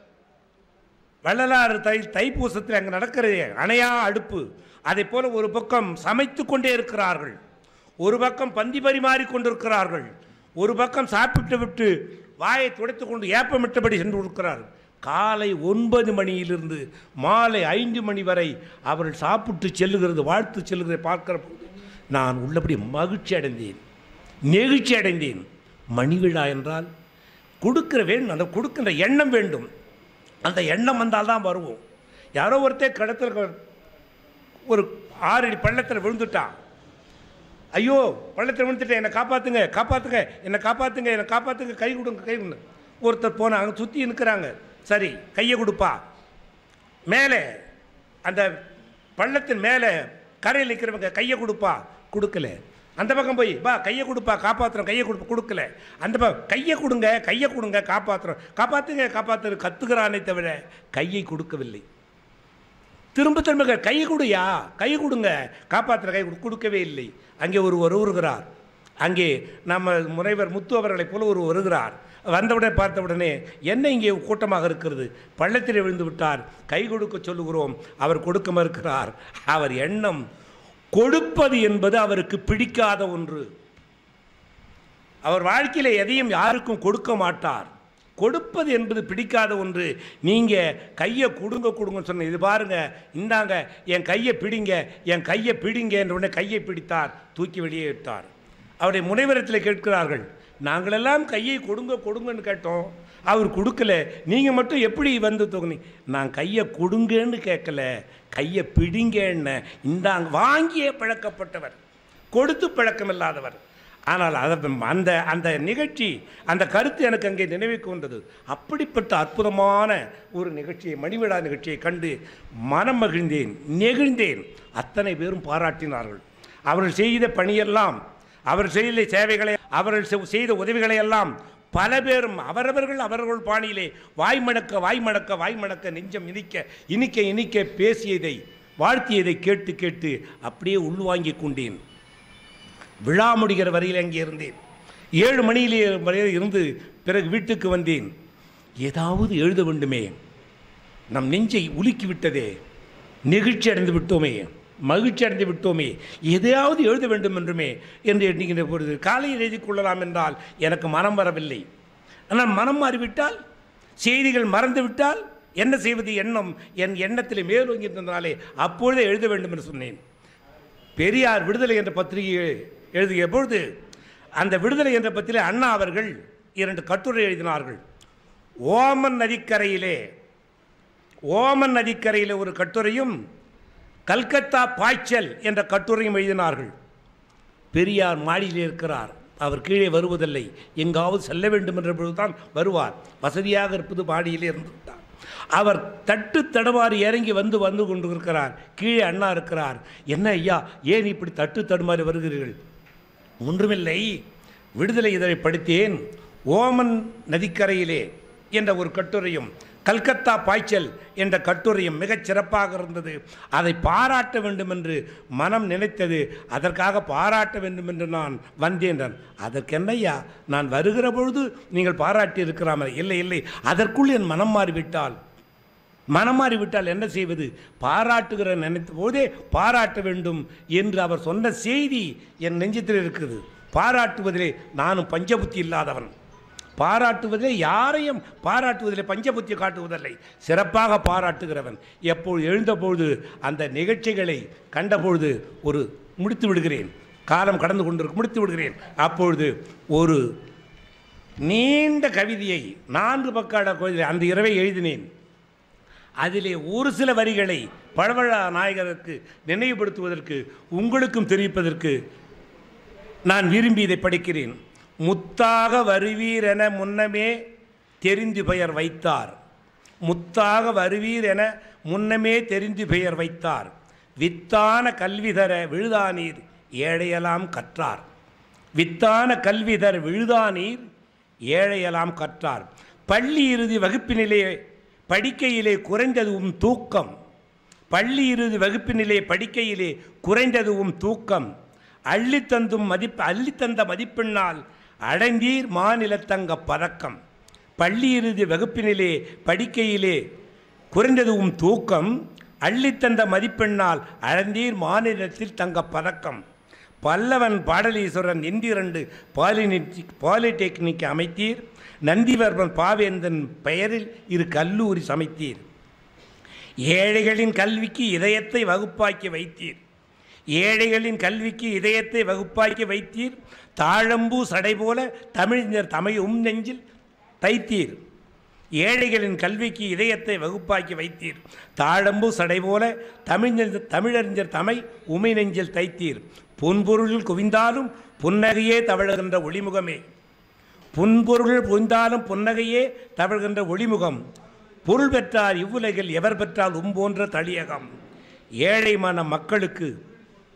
வள்ளலார் தை தைப்பூசத்தில் அங்கே நடக்கிறது அணையா அடுப்பு. அதை போல ஒரு பக்கம் சமைத்து கொண்டே இருக்கிறார்கள், ஒரு பக்கம் பந்தி பரிமாறி கொண்டிருக்கிறார்கள், ஒரு பக்கம் சாப்பிட்டு விட்டு வாயை துடைத்து கொண்டு ஏப்பமிட்டபடி சென்று கொடுக்கிறார். காலை ஒன்பது மணியிலிருந்து மாலை ஐந்து மணி வரை அவர்கள் சாப்பிட்டு செல்லுகிறது, வாழ்த்து செல்லுகிறதை பார்க்கிற போது நான் உள்ளபடி மகிழ்ச்சி அடைந்தேன், நெகிழ்ச்சி அடைந்தேன். மணிவிழா என்றால் கொடுக்கிற வேண்டும், அந்த கொடுக்கின்ற எண்ணம் வேண்டும். அந்த எண்ணம் வந்தால் தான் வருவோம். யாரோ ஒருத்தர் கடத்தில் ஒரு ஆறு அடி பள்ளத்தில் விழுந்துட்டான், ஐயோ பள்ளத்தில் விழுந்துட்டேன், என்னை காப்பாற்றுங்க காப்பாற்றுங்க என்னை காப்பாற்றுங்க என்னை காப்பாற்றுங்க கை கொடுங்க கை கொடுங்க. ஒருத்தர் போனாங்க, சுற்றி நிற்கிறாங்க, சரி கையை கொடுப்பா. மேலே அந்த பள்ளத்தின் மேலே கரையில் நிற்கிறவங்க கையை கொடுப்பா, கொடுக்கல. அந்த பக்கம் போய் பா கையை கொடுப்பா காப்பாற்றுறோம், கையை கொடுப்ப கொடுக்கல. அந்த பக்கம் கையை கொடுங்க, கையை கொடுங்க, காப்பாற்றுறோம், காப்பாற்றுங்க காப்பாற்று கத்துக்கிறானே தவிர கையை கொடுக்கவில்லை. திரும்ப திரும்ப கையை கொடுயா, கையை கொடுங்க, காப்பாற்றுற கை கொடுக்கவே இல்லை. அங்கே ஒரு வருகிறார், அங்கே நம்ம முனைவர் முத்து அவர்களைப் போல ஒரு வருகிறார். வந்தவுடனே பார்த்தவுடனே என்ன இங்கே கூட்டமாக இருக்கிறது, பள்ளத்தில் விழுந்து விட்டார், கை கொடுக்க சொல்லுகிறோம், அவர் கொடுக்க மறுக்கிறார். அவர் எண்ணம் கொடுப்பது என்பது அவருக்கு பிடிக்காத ஒன்று. அவர் வாழ்க்கையில் எதையும் யாருக்கும் கொடுக்க மாட்டார். கொடுப்பது என்பது பிடிக்காத ஒன்று. நீங்கள் கையை கொடுங்க கொடுங்கன்னு சொன்ன, இது பாருங்கள், இந்தாங்க என் கையை பிடிங்க, என் கையை பிடிங்க என்ற உடனே கையை பிடித்தார், தூக்கி வெளியே விட்டார். அவருடைய முனைவரத்தில் கேட்கிறார்கள், நாங்களெல்லாம் கையை கொடுங்க கொடுங்கன்னு கேட்டோம், அவர் கொடுக்கல, நீங்கள் மட்டும் எப்படி வந்து தோணி? நான் கையை கொடுங்கன்னு கேட்கல, கையை பிடிங்கன்னு. இந்தாங்க வாங்கியே பழக்கப்பட்டவர், கொடுத்து பழக்கம் இல்லாதவர். ஆனால் அதை அந்த அந்த நிகழ்ச்சி, அந்த கருத்து எனக்கு அங்கே நினைவுக்கு வந்தது. அப்படிப்பட்ட அற்புதமான ஒரு நிகழ்ச்சியை, மணிவிழா நிகழ்ச்சியை கண்டு மனம் மகிழ்ந்தேன், நெகிழ்ந்தேன். அத்தனை பேரும் பாராட்டினார்கள். அவர்கள் செய்த பணியெல்லாம், அவர் செய்த சேவைகளை, அவர்கள் செய்த உதவிகளை எல்லாம் பல பேரும் அவரவர்கள் அவர்கள் பாணியிலே வாய்மணக்க வாய்மணக்க வாய்மணக்க நெஞ்சம் இனிக்க இனிக்க இனிக்க பேசியதை, வாழ்த்தியதை கேட்டு கேட்டு அப்படியே உள்வாங்கி கொண்டேன். விழா முடிகிற வரையில் அங்கே இருந்தேன். ஏழு மணியிலே வரையில் இருந்து பிறகு வீட்டுக்கு வந்தேன். ஏதாவது எழுத வேண்டுமே, நம் நெஞ்சை உலுக்கி விட்டதே, நெகிழ்ச்சி அடைந்து விட்டோமே, மகிழ்ச்சி அடைந்து விட்டோமே, எதையாவது எழுத வேண்டும் என்றுமே என்று எண்ணுகின்ற பொழுது காலையில் எழுதி கொள்ளலாம் என்றால் எனக்கு மனம் வரவில்லை. ஆனால் மனம் மாறிவிட்டால், செய்திகள் மறந்து விட்டால் என்ன செய்வது? எண்ணம் என் எண்ணத்தில் மேலோங்கி இருந்ததாலே அப்பொழுதே எழுத வேண்டும் என்று சொன்னேன். பெரியார் விடுதலை என்ற பத்திரிகை எழுதிய பொழுது அந்த விடுதலை என்ற பத்திரிகை அண்ணா அவர்கள் இரண்டு கட்டுரை எழுதினார்கள். ஓமன் நதிக்கரையிலே ஓமன் நதிக்கரையிலே ஒரு கட்டுரையும், கல்கத்தா பாய்ச்சல் என்ற கட்டுரையும் எழுதினார்கள். பெரியார் மாடியிலே இருக்கிறார், அவர் கீழே வருவதில்லை, எங்காவது செல்ல வேண்டும் என்ற பொழுதுதான் வருவார். வசதியாக இருப்பது மாடியிலே இருந்து விட்டார். அவர் தட்டு தடுமாறி இறங்கி வந்து வந்து கொண்டு இருக்கிறார். கீழே அண்ணா இருக்கிறார். என்ன ஐயா, ஏன் இப்படி தட்டு தடுமாறி வருகிறீர்கள்? ஒன்றுமில்லை, விடுதலை இதழை படித்தேன், ஓமன் நதிக்கரையிலே என்ற ஒரு கட்டுரையும் கல்கத்தா பாய்ச்சல் என்ற கட்டுரையும் மிகச் சிறப்பாக இருந்தது. அதை பாராட்ட வேண்டும் என்று மனம் நினைத்தது. அதற்காக பாராட்ட வேண்டும் என்று நான் வந்தேன். அதற்கென்னையா, நான் வருகிற பொழுது நீங்கள் பாராட்டி இருக்கிறாமல்? இல்லை இல்லை, அதற்குள் என் மனம் மாறிவிட்டால் மனம் மாறிவிட்டால் என்ன செய்வது? பாராட்டுகிற நினைத்த போதே பாராட்ட வேண்டும் என்று அவர் சொன்ன செய்தி என் நெஞ்சத்தில் இருக்குது. பாராட்டுவதிலே நானும் பஞ்சபுத்தி இல்லாதவன். பாராட்டுவதிலே யாரையும் பாராட்டுவதிலே பஞ்சபுத்தி காட்டுவதில்லை, சிறப்பாக பாராட்டுகிறவன். எப்பொழுது எழுந்தபொழுது அந்த நிகழ்ச்சிகளை கண்டபொழுது ஒரு முடித்து விடுகிறேன், காலம் கடந்து கொண்டிருக்கு, முடித்து விடுகிறேன். அப்பொழுது ஒரு நீண்ட கவிதையை, நான்கு பக்க கவிதை அந்த இரவை எழுதினேன். அதிலே ஒரு சில வரிகளை பழவழா நாயகருக்கு நினைவுபடுத்துவதற்கு, உங்களுக்கும் தெரிவிப்பதற்கு நான் விரும்பி இதை படிக்கிறேன். முத்தாக வருவீர் என முன்னமே தெரிந்து பெயர் வைத்தார். முத்தாக வருவீர் என முன்னமே தெரிந்து பெயர் வைத்தார். வித்தான கல்வி தர விழுதானீர் ஏழையெல்லாம் கற்றார். வித்தான கல்வி தர விழுதானீர் ஏழையெல்லாம் கற்றார். பள்ளி இறுதி வகுப்பினிலே படிக்கையிலே குறைந்ததுவும் தூக்கம். பள்ளி இறுதி வகுப்பினிலே படிக்கையிலே குறைந்ததுவும் தூக்கம். அள்ளித்தந்தும் மதிப்பு அள்ளித்தந்த மதிப்பெண்ணால் அடைந்தீர் மாநிலத்தங்க பதக்கம். பள்ளி இறுதி வகுப்பினிலே படிக்கையிலே குறைந்ததுவும் தூக்கம். அள்ளித்தந்த மதிப்பெண்ணால் அடைந்தீர் மாநிலத்தில் தங்க பதக்கம். பல்லவன் பாடலீஸ்வரன் இந்திரண்டு பாலிடெக்னிக் பாலிடெக்னிக் அமைத்தீர். நந்திவர்மன் பாவேந்தன் பெயரில் இரு கல்லூரி சமைத்தீர். ஏழைகளின் கல்விக்கு இதயத்தை வகுப்பாக்கி வைத்தீர். ஏழைகளின் கல்விக்கு இதயத்தை வகுப்பாக்கி வைத்தீர். தாழம்பூ சடை போல தமிழர் தமை உம் நெஞ்சில் தைத்தீர். ஏழைகளின் கல்விக்கு இதயத்தை வகுப்பாக்கி வைத்தீர். தாழம்பூ சடை போல தமிழ் தமிழறிஞர் தமை உமை நெஞ்சில் தைத்தீர். பொன்பொருளில் குவிந்தாலும் புன்னகையே தவழுகின்ற ஒளிமுகமே. புன்பொருள் புரிந்தாலும் புன்னகையே தவழ்கின்ற ஒளிமுகம். பொருள் பெற்றார் இவ்வுலகில் எவர் பெற்றால் உம்போன்ற தளியகம். ஏழை மன மக்களுக்கு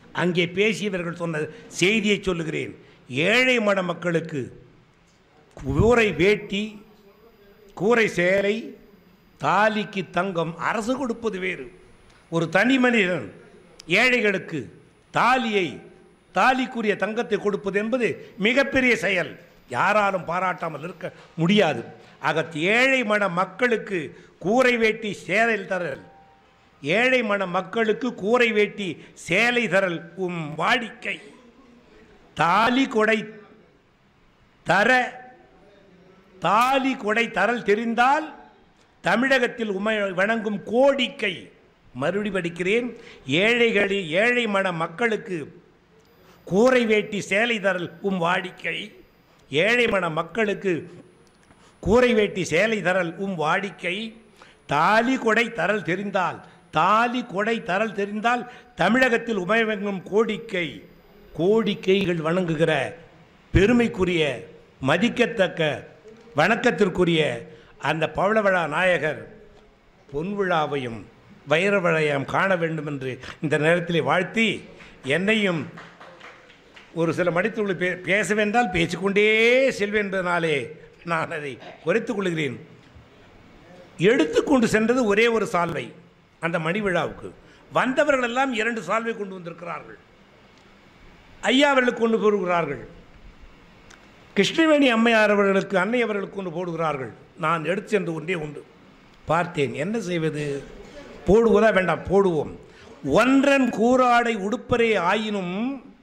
அங்கே பேசியவர்கள் சொன்ன செய்தியை சொல்லுகிறேன். ஏழை மட மக்களுக்கு கூரை வேட்டி, கூரை சேலை, தாலிக்கு தங்கம் அரசு கொடுப்பது வேறு. ஒரு தனி மனிதன் ஏழைகளுக்கு தாலியை, தாலிக்குரிய தங்கத்தை கொடுப்பது என்பது மிகப்பெரிய செயல், யாராலும் பாராட்டாமல் இருக்க முடியாது. ஆக ஏழை மன மக்களுக்கு கூரை வேட்டி சேலை தரல், ஏழை மன மக்களுக்கு கூரை வேட்டி சேலை தரல் உம் வாடிக்கை. தாலி கொடை தர தாலி கொடை தரல் தெரிந்தால் தமிழகத்தில் உமை வணங்கும் கோடிக்கை. மறுபடி படிக்கிறேன். ஏழைகளில் ஏழை மன மக்களுக்கு கூரை வேட்டி சேலை தரல் உம் வாடிக்கை. ஏழை மன மக்களுக்கு கூரை வேட்டி சேலை தரல் உம் வாடிக்கை. தாலி கொடை தரல் தெரிந்தால் தாலி கொடை தரல் தெரிந்தால் தமிழகத்தில் உமைவங்கும் கோடிக்கை. கோடிக்கைகள் வணங்குகிற பெருமைக்குரிய, மதிக்கத்தக்க, வணக்கத்திற்குரிய அந்த பவளவிழா நாயகர் பொன்விழாவையும் வைரவிழாவையும் காண வேண்டும் என்று இந்த நேரத்தில் வாழ்த்தி, என்னையும் ஒரு சில மணித்துள் பே பேசவென்றால் பேசிக்கொண்டே செல்வேன் என்பதனாலே நான் அதை குறைத்துக் கொள்கிறேன். எடுத்துக்கொண்டு சென்றது ஒரே ஒரு சால்வை. அந்த மணி விழாவுக்கு வந்தவர்கள் எல்லாம் இரண்டு சால்வை கொண்டு வந்திருக்கிறார்கள். ஐயா அவர்களுக்கு கொண்டு போடுகிறார்கள், கிருஷ்ணவேணி அம்மையார் அவர்களுக்கு, அன்னை அவர்களுக்கு கொண்டு போடுகிறார்கள். நான் எடுத்து சென்று ஒன்றே உண்டு பார்த்தேன். என்ன செய்வது? போடுவதா வேண்டாம்? போடுவோம். ஒன்றன் கூறாடை உடுப்பரே ஆயினும்,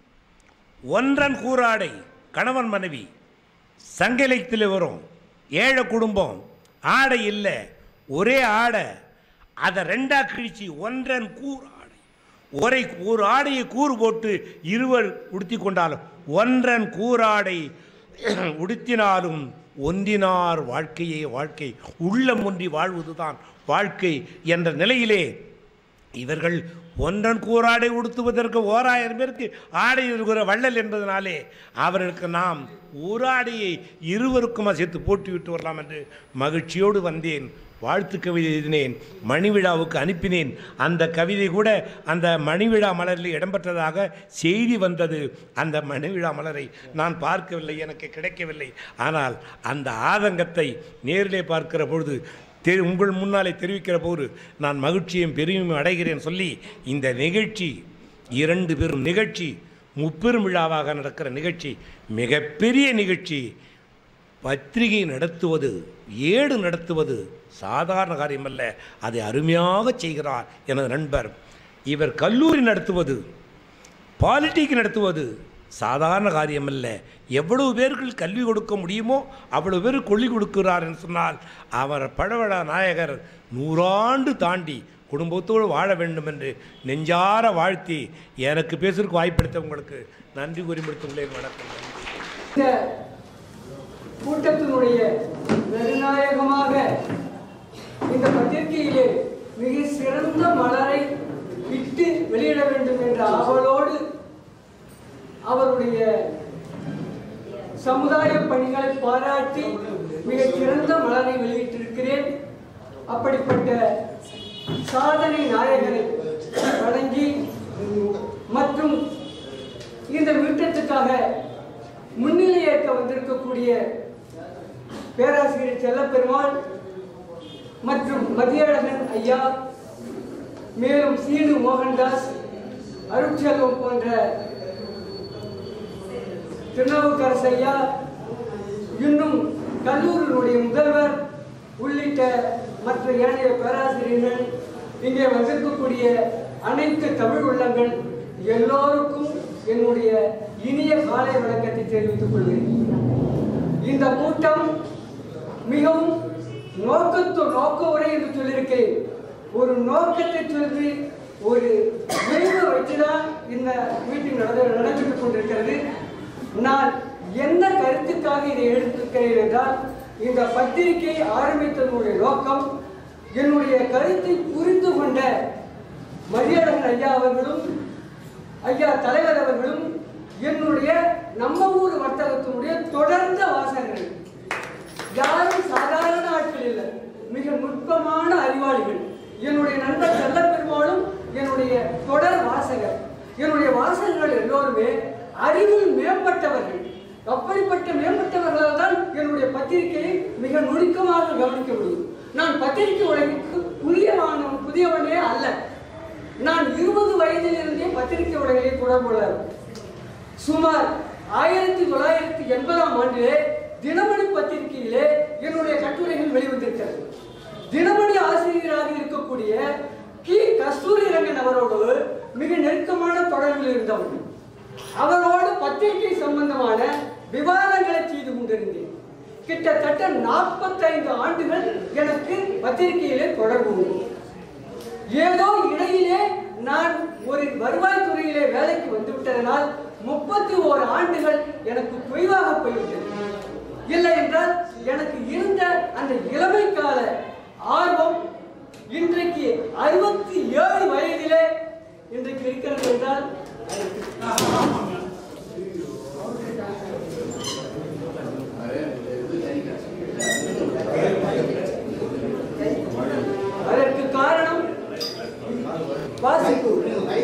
ஒன்றன் கூறாடை கணவன் மனைவி சங்க இலக்கியத்தில் வரும். ஏழை குடும்பம், ஆடை இல்லை, ஒரே ஆடை, அதை ரெண்டா கிழிச்சு ஒன்றன் கூர் ஆடை, ஒரே ஒரு ஆடையை கூறு போட்டு இருவர் உடுத்தி கொண்டாலும், ஒன்றன் கூறாடை உடுத்தினாலும் ஒன்றினார் வாழ்க்கையே வாழ்க்கை, உள்ளம் ஒன்றி வாழ்வதுதான் வாழ்க்கை என்ற நிலையிலே இவர்கள் ஒன்றன் கூறாடை உடுத்துவதற்கு ஓராயிரம் பேருக்கு ஆடை இருக்கிற வள்ளல் என்பதனாலே அவர்களுக்கு நாம் ஒரு ஆடையை இருவருக்கும் சேர்த்து போட்டு விட்டு வரலாம் என்று மகிழ்ச்சியோடு வந்தேன். வாழ்த்து கவிதை எழுதினேன், மணிவிழாவுக்கு அனுப்பினேன். அந்த கவிதை கூட அந்த மணிவிழா மலரில் இடம்பெற்றதாக செய்தி வந்தது. அந்த மணிவிழா மலரை நான் பார்க்கவில்லை, எனக்கு கிடைக்கவில்லை. ஆனால் அந்த ஆதங்கத்தை நேரிலே பார்க்கிற பொழுது, தெரி உங்கள் முன்னாலே தெரிவிக்கிற போது நான் மகிழ்ச்சியும் பெருமையும் அடைகிறேன் சொல்லி, இந்த நிகழ்ச்சி இரண்டு பெரும் நிகழ்ச்சி, முப்பெரும் விழாவாக நடக்கிற நிகழ்ச்சி, மிகப்பெரிய நிகழ்ச்சி. பத்திரிகை நடத்துவது, ஏடு நடத்துவது சாதாரண காரியமல்ல, அதை அருமையாக செய்கிறார் எனது நண்பர். இவர் கல்லூரி நடத்துவது, பாலிடெக்னிக் நடத்துவது சாதாரண காரியமல்ல. எவ்வளவு பேர்கள் கல்வி கொடுக்க முடியுமோ அவ்வளவு பேர் கொள்ளி கொடுக்கிறார் என்று சொன்னால், அவர் பழவழா நாயகர் நூறாண்டு தாண்டி குடும்பத்தோடு வாழ வேண்டும் என்று நெஞ்சார வாழ்த்தி எனக்கு பேசுவதற்கு வாய்ப்பளித்த உங்களுக்கு நன்றி கூறி முடித்துள்ளேன். வணக்கம். இந்த கூட்டத்தினுடைய நெருநாயகமாக இந்த பத்திரிகையிலே மிக சிறந்த மலரை விட்டு வெளியிட வேண்டும் என்ற ஆவலோடு அவருடைய சமுதாய பணிகளை பாராட்டி மிக சிறந்த மலரை வெளியிட்டிருக்கிறேன். அப்படிப்பட்ட சாதனை நாயகரை வழங்கி மற்றும் இந்த மீட்டத்துக்காக முன்னிலை ஏற்க வந்திருக்கக்கூடிய பேராசிரியர் செல்லப்பெருமாள் மற்றும் மதியழகன் ஐயா, மேலும் சீனு மோகன்தாஸ், அருட்செல்வம் போன்ற திருநாவுக்கரசு ஐயா, இன்னும் கல்லூரியினுடைய முதல்வர் உள்ளிட்ட மற்ற ஏனைய பேராசிரியர்கள், இங்கே வந்திருக்கக்கூடிய அனைத்து தமிழ் உள்ளங்கள் எல்லோருக்கும் என்னுடைய இனிய காலை வணக்கத்தை தெரிவித்துக் கொள்கிறேன். இந்த கூட்டம் மிகவும் நோக்கத்து நோக்க உரை என்று சொல்லியிருக்கிறேன். ஒரு நோக்கத்தை சொல்லி ஒரு விளைவு வச்சுதான் இந்த மீட்டிங் நடந்து நடந்துட்டு கொண்டிருக்கிறது. நான் எந்த கருத்துக்காக இதை எடுத்திருக்கிறேன் என்றால், இந்த பத்திரிகை ஆரம்பித்ததனுடைய நோக்கம் என்னுடைய கருத்தை புரிந்து கொண்ட மதியழகன் ஐயா அவர்களும் ஐயா தலைவர் அவர்களும் என்னுடைய நம்ம ஊர் வர்த்தகத்தினுடைய தொடர்ந்த வாசகர்கள். யாரும் சாதாரண ஆட்கள் இல்லை, மிக நுட்பமான அறிவாளிகள். என்னுடைய நண்பர் செல்லப்பெருமாளும் என்னுடைய தொடர் வாசகர். என்னுடைய வாசகர்கள் எல்லோருமே அறிவில் மேம்பட்டவர்கள். அப்படிப்பட்ட மேம்பட்டவர்களால் தான் என்னுடைய பத்திரிகையை மிக நுணுக்கமாக கவனிக்க முடியும். நான் பத்திரிகை உலகிற்கு புதியவான புதியவனே அல்ல. நான் இருபது வயதிலிருந்தே பத்திரிகை உலகிலே தொடர்புள்ளவர். சுமார் ஆயிரத்தி தொள்ளாயிரத்தி எண்பதாம் ஆண்டிலே தினமணி பத்திரிகையிலே என்னுடைய கட்டுரைகள் வெளிவந்திருக்கிறது. தினமணி ஆசிரியராக இருக்கக்கூடிய கி கஸ்தூரிரங்கன் அவரோடு மிக நெருக்கமான தொடர்பில் இருந்தவர். அவரோடு பத்திரிகை சம்பந்தமான விவாதங்களை செய்து கொண்டிருந்தேன். கிட்டத்தட்ட நாற்பத்தைந்து ஆண்டுகள் எனக்கு பத்திரிகையிலே தொடர்பு உண்டு. ஏதோ இடையிலே நான் ஒரு வருவாய்த்துறையிலே வேலைக்கு வந்துவிட்டதனால் முப்பத்தி ஓரு ஆண்டுகள் எனக்கு குறைவாக போய்விட்டது. இல்லை என்றால் எனக்கு இருந்த அந்த இளமை கால ஆர்வம் இன்றைக்கு அறுபத்தி ஏழு வயதிலே இன்றைக்கு இருக்கிறது என்றால் அதற்கு காரணம் வாசிப்பு.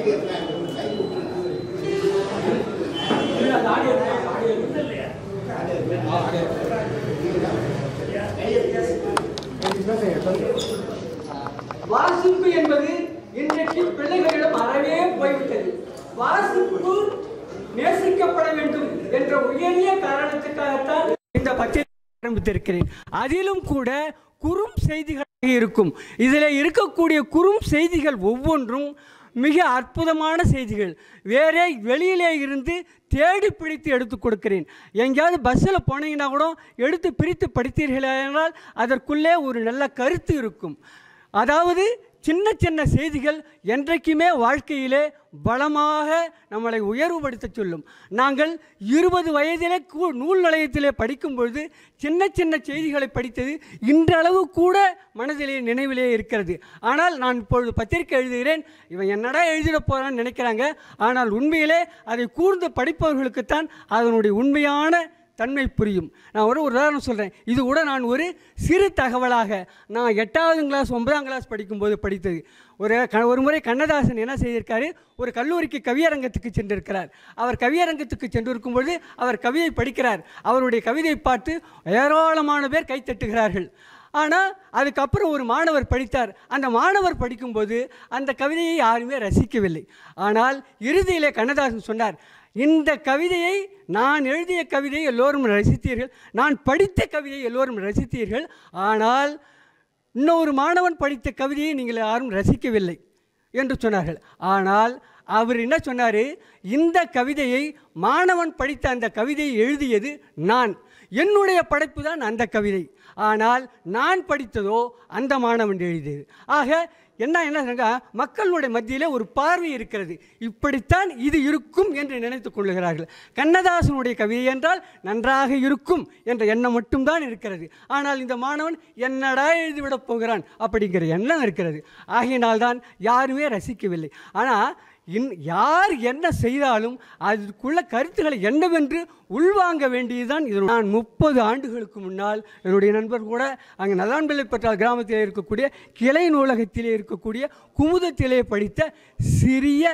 வாசிப்பு என்பது இன்றைக்கு பிள்ளைகளிடம் அறவே போய்விட்டது. வாசிப்பு நேசிக்கப்பட வேண்டும் என்ற உயரிய காரணத்துக்காகத்தான் இந்த பத்திரிகை ஆரம்பித்திருக்கிறேன். அதிலும் கூட குறும் செய்திகளாக இருக்கும். இதில் இருக்கக்கூடிய குறும் செய்திகள் ஒவ்வொன்றும் மிக அற்புதமான செய்திகள். வேறே வெளியிலே இருந்து தேடி பிடித்து எடுத்து கொடுக்கிறேன். எங்கேயாவது பஸ்ஸில் போனீங்கன்னா கூட எடுத்து பிரித்து படித்தீர்கள் என்றால் அதற்குள்ளே ஒரு நல்ல கருத்து இருக்கும். அதாவது சின்ன சின்ன செய்திகள் என்றைக்குமே வாழ்க்கையிலே பலமாக நம்மளை உயர்வுபடுத்த சொல்லும். நாங்கள் இருபது வயதிலே நூல் நிலையத்திலே படிக்கும் பொழுது சின்ன சின்ன செய்திகளை படித்தது இன்றளவு கூட மனதிலே நினைவிலே இருக்கிறது. ஆனால் நான் இப்பொழுது பத்திரிக்கை எழுதுகிறேன், இவன் என்னடா எழுதிட போகிறான்னு நினைக்கிறாங்க. ஆனால் உண்மையிலே அதை கூர்ந்து படிப்பவர்களுக்குத்தான் அதனுடைய உண்மையான தன்மை புரியும். நான் ஒரு உதாரணம் சொல்கிறேன். இது கூட நான் ஒரு சிறு தகவலாக நான் எட்டாவது கிளாஸ் ஒன்பதாம் கிளாஸ் படிக்கும்போது படித்தது. ஒரு ஒரு முறை கண்ணதாசன் என்ன செய்திருக்காரு, ஒரு கல்லூரிக்கு கவியரங்கத்துக்கு சென்றிருக்கிறார். அவர் கவியரங்கத்துக்கு சென்றிருக்கும்பொழுது அவர் கவிதை படிக்கிறார். அவருடைய கவிதை பார்த்து ஏராளமான பேர் கைத்தட்டுகிறார்கள். ஆனால் அதுக்கப்புறம் ஒரு மாணவர் படித்தார். அந்த மாணவர் படிக்கும்போது அந்த கவிதையை யாருமே ரசிக்கவில்லை. ஆனால் இறுதியிலே கண்ணதாசன் சொன்னார், இந்த கவிதையை நான் எழுதிய கவிதையை எல்லோரும் ரசித்தீர்கள், நான் படித்த கவிதையை எல்லோரும் ரசித்தீர்கள், ஆனால் இன்னொரு மாணவன் படித்த கவிதையை நீங்கள் யாரும் ரசிக்கவில்லை என்று சொன்னார்கள். ஆனால் அவர் என்ன சொன்னார், இந்த கவிதையை மாணவன் படித்த அந்த கவிதையை எழுதியது நான், என்னுடைய படைப்பு தான் அந்த கவிதை, ஆனால் நான் படித்ததோ அந்த மாணவன் எழுதியது. ஆக என்ன என்ன மக்களுடைய மத்தியிலே ஒரு பார்வை இருக்கிறது, இப்படித்தான் இது இருக்கும் என்று நினைத்து கொள்ளுகிறார்கள். கண்ணதாசனுடைய கவிதை என்றால் நன்றாக இருக்கும் என்ற எண்ணம் மட்டும்தான் இருக்கிறது. ஆனால் இந்த மாணவன் என்னடா எழுதிவிடப் போகிறான் அப்படிங்கிற எண்ணம் இருக்கிறது. ஆகையினால்தான் யாருமே ரசிக்கவில்லை. ஆனால் இன் யார் என்ன செய்தாலும் அதுக்குள்ள கருத்துக்களை என்னவென்று உள்வாங்க வேண்டியதுதான் இது. நான் முப்பது ஆண்டுகளுக்கு முன்னால் என்னுடைய நண்பர் கூட அங்கே நல்லான்பிள்ளைப்பற்றால் கிராமத்தில் இருக்கக்கூடிய கிளை நூலகத்திலே இருக்கக்கூடிய குமுதத்திலே படித்த சிறிய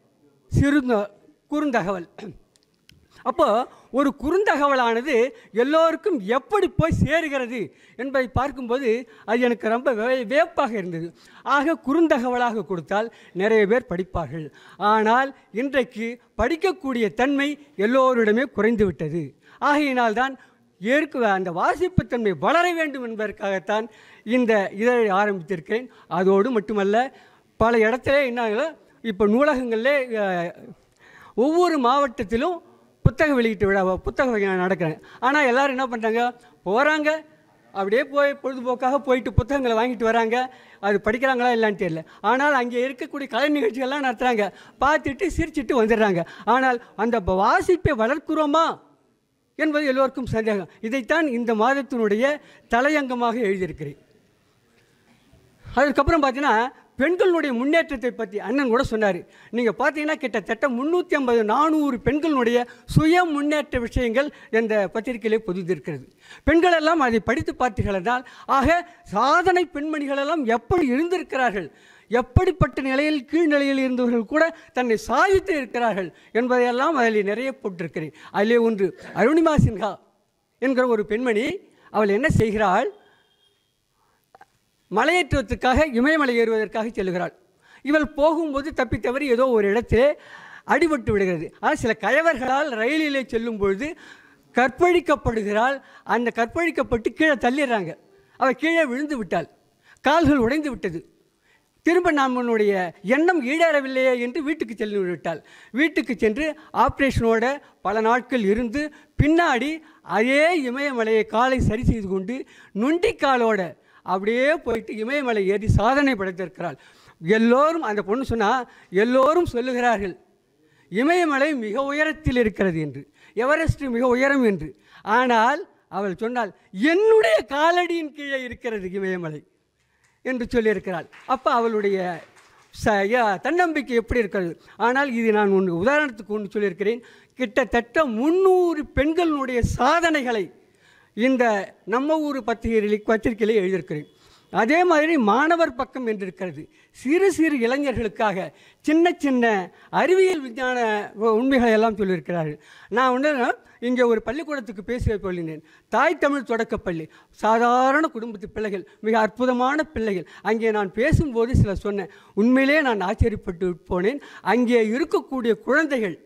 சிறு குறுந்தகவல். அப்போ ஒரு குறுந்தகவலானது எல்லோருக்கும் எப்படி போய் சேருகிறது என்பதை பார்க்கும்போது அது எனக்கு ரொம்ப வியப்பாக இருந்தது. ஆக குறுந்தகவலாக கொடுத்தால் நிறைய பேர் படிப்பார்கள். ஆனால் இன்றைக்கு படிக்கக்கூடிய தன்மை எல்லோரிடமே குறைந்து விட்டது. ஆகையினால்தான் ஏற்க அந்த வாசிப்புத்தன்மை வளர வேண்டும் என்பதற்காகத்தான் இந்த இதழை ஆரம்பித்திருக்கிறேன். அதோடு மட்டுமல்ல, பல இடத்துல என்ன இப்போ நூலகங்களில் ஒவ்வொரு மாவட்டத்திலும் புத்தக வெளியீட்டு விழா புத்தக நடக்கிறேன். ஆனால் எல்லோரும் என்ன பண்ணுறாங்க, போகிறாங்க அப்படியே போய் பொழுதுபோக்காக போயிட்டு புத்தகங்களை வாங்கிட்டு வராங்க. அது படிக்கிறாங்களா இல்லைன்னு தெரியல. ஆனால் அங்கே இருக்கக்கூடிய கலை நிகழ்ச்சிகள்லாம் நடத்துகிறாங்க, பார்த்துட்டு சிரிச்சுட்டு வந்துடுறாங்க. ஆனால் அந்த வாசிப்பை வளர்க்கிறோமா என்பது எல்லோருக்கும் சந்தேகம். இதைத்தான் இந்த மாதத்தினுடைய தலையங்கமாக எழுதியிருக்கிறேன். அதுக்கப்புறம் பார்த்தீங்கன்னா பெண்களுடைய முன்னேற்றத்தை பற்றி அண்ணன் கூட சொன்னார். நீங்கள் பார்த்தீங்கன்னா கிட்டத்தட்ட முந்நூற்றி ஐம்பது நானூறு பெண்களுடைய சுய முன்னேற்ற விஷயங்கள் இந்த பத்திரிகையிலே பொதிந்திருக்கிறது. பெண்களெல்லாம் அதை படித்து பார்த்தீர்கள் என்றால், ஆக சாதனை பெண்மணிகளெல்லாம் எப்படி இருந்திருக்கிறார்கள் எப்படிப்பட்ட நிலையில் கீழ்நிலையில் இருந்தவர்கள் கூட தன்னை சாதித்து இருக்கிறார்கள் என்பதையெல்லாம் அதில் நிறைய போட்டிருக்கிறேன். அதிலே ஒன்று அருணிமா சின்ஹா என்கிற ஒரு பெண்மணி, அவள் என்ன செய்கிறாள், மலையேற்றத்துக்காக இமயமலை ஏறுவதற்காக செல்கிறாள். இவள் போகும்போது தப்பி தவறி ஏதோ ஒரு இடத்திலே அடிபட்டு விடுகிறது. ஆனால் சில கயவர்களால் ரயிலிலே செல்லும் பொழுது கற்பழிக்கப்படுகிறாள். அந்த கற்பழிக்கப்பட்டு கீழே தள்ளிடுறாங்க. அவள் கீழே விழுந்து விட்டாள், கால்கள் உடைந்து விட்டது. திரும்ப நம்மளுடைய எண்ணம் ஈடேறவில்லையே என்று வீட்டுக்கு சென்று விட்டாள். வீட்டுக்கு சென்று ஆப்ரேஷனோட பல நாட்கள் இருந்து பின்னாடி அதே இமயமலையை காலை சரி செய்து கொண்டு நொண்டிக்காலோட அப்படியே போயிட்டு இமயமலை ஏறி சாதனை படைத்திருக்கிறாள். எல்லோரும், அந்த பொண்ணு சொன்னால், எல்லோரும் சொல்லுகிறார்கள் இமயமலை மிக உயரத்தில் இருக்கிறது என்று, எவரெஸ்ட் மிக உயரம் என்று. ஆனால் அவள் சொன்னால் என்னுடைய காலடியின் கீழே இருக்கிறது இமயமலை என்று சொல்லியிருக்கிறாள். அப்போ அவளுடைய ச தன்னம்பிக்கை எப்படி இருக்கிறது. ஆனால் இது நான் ஒன்று உதாரணத்துக்கு ஒன்று சொல்லியிருக்கிறேன். கிட்டத்தட்ட முந்நூறு பெண்களுடைய சாதனைகளை இந்த நம்ம ஊர் பத்திரிகையில் பத்திரிகையில் எழுதியிருக்கிறேன். அதே மாதிரி மாணவர் பக்கம் என்று இருக்கிறது. சிறு சிறு இளைஞர்களுக்காக சின்ன சின்ன அறிவியல் விஞ்ஞான உண்மைகளை எல்லாம் சொல்லியிருக்கிறார்கள். நான் ஒன்று இங்கே ஒரு பள்ளிக்கூடத்துக்கு பேச சொல்லினேன். தாய் தமிழ் தொடக்கப்பள்ளி, சாதாரண குடும்பத்து பிள்ளைகள், மிக அற்புதமான பிள்ளைகள். அங்கே நான் பேசும்போது சில சொன்னேன். உண்மையிலே நான் ஆச்சரியப்பட்டு போனேன். அங்கே இருக்கக்கூடிய குழந்தைகள்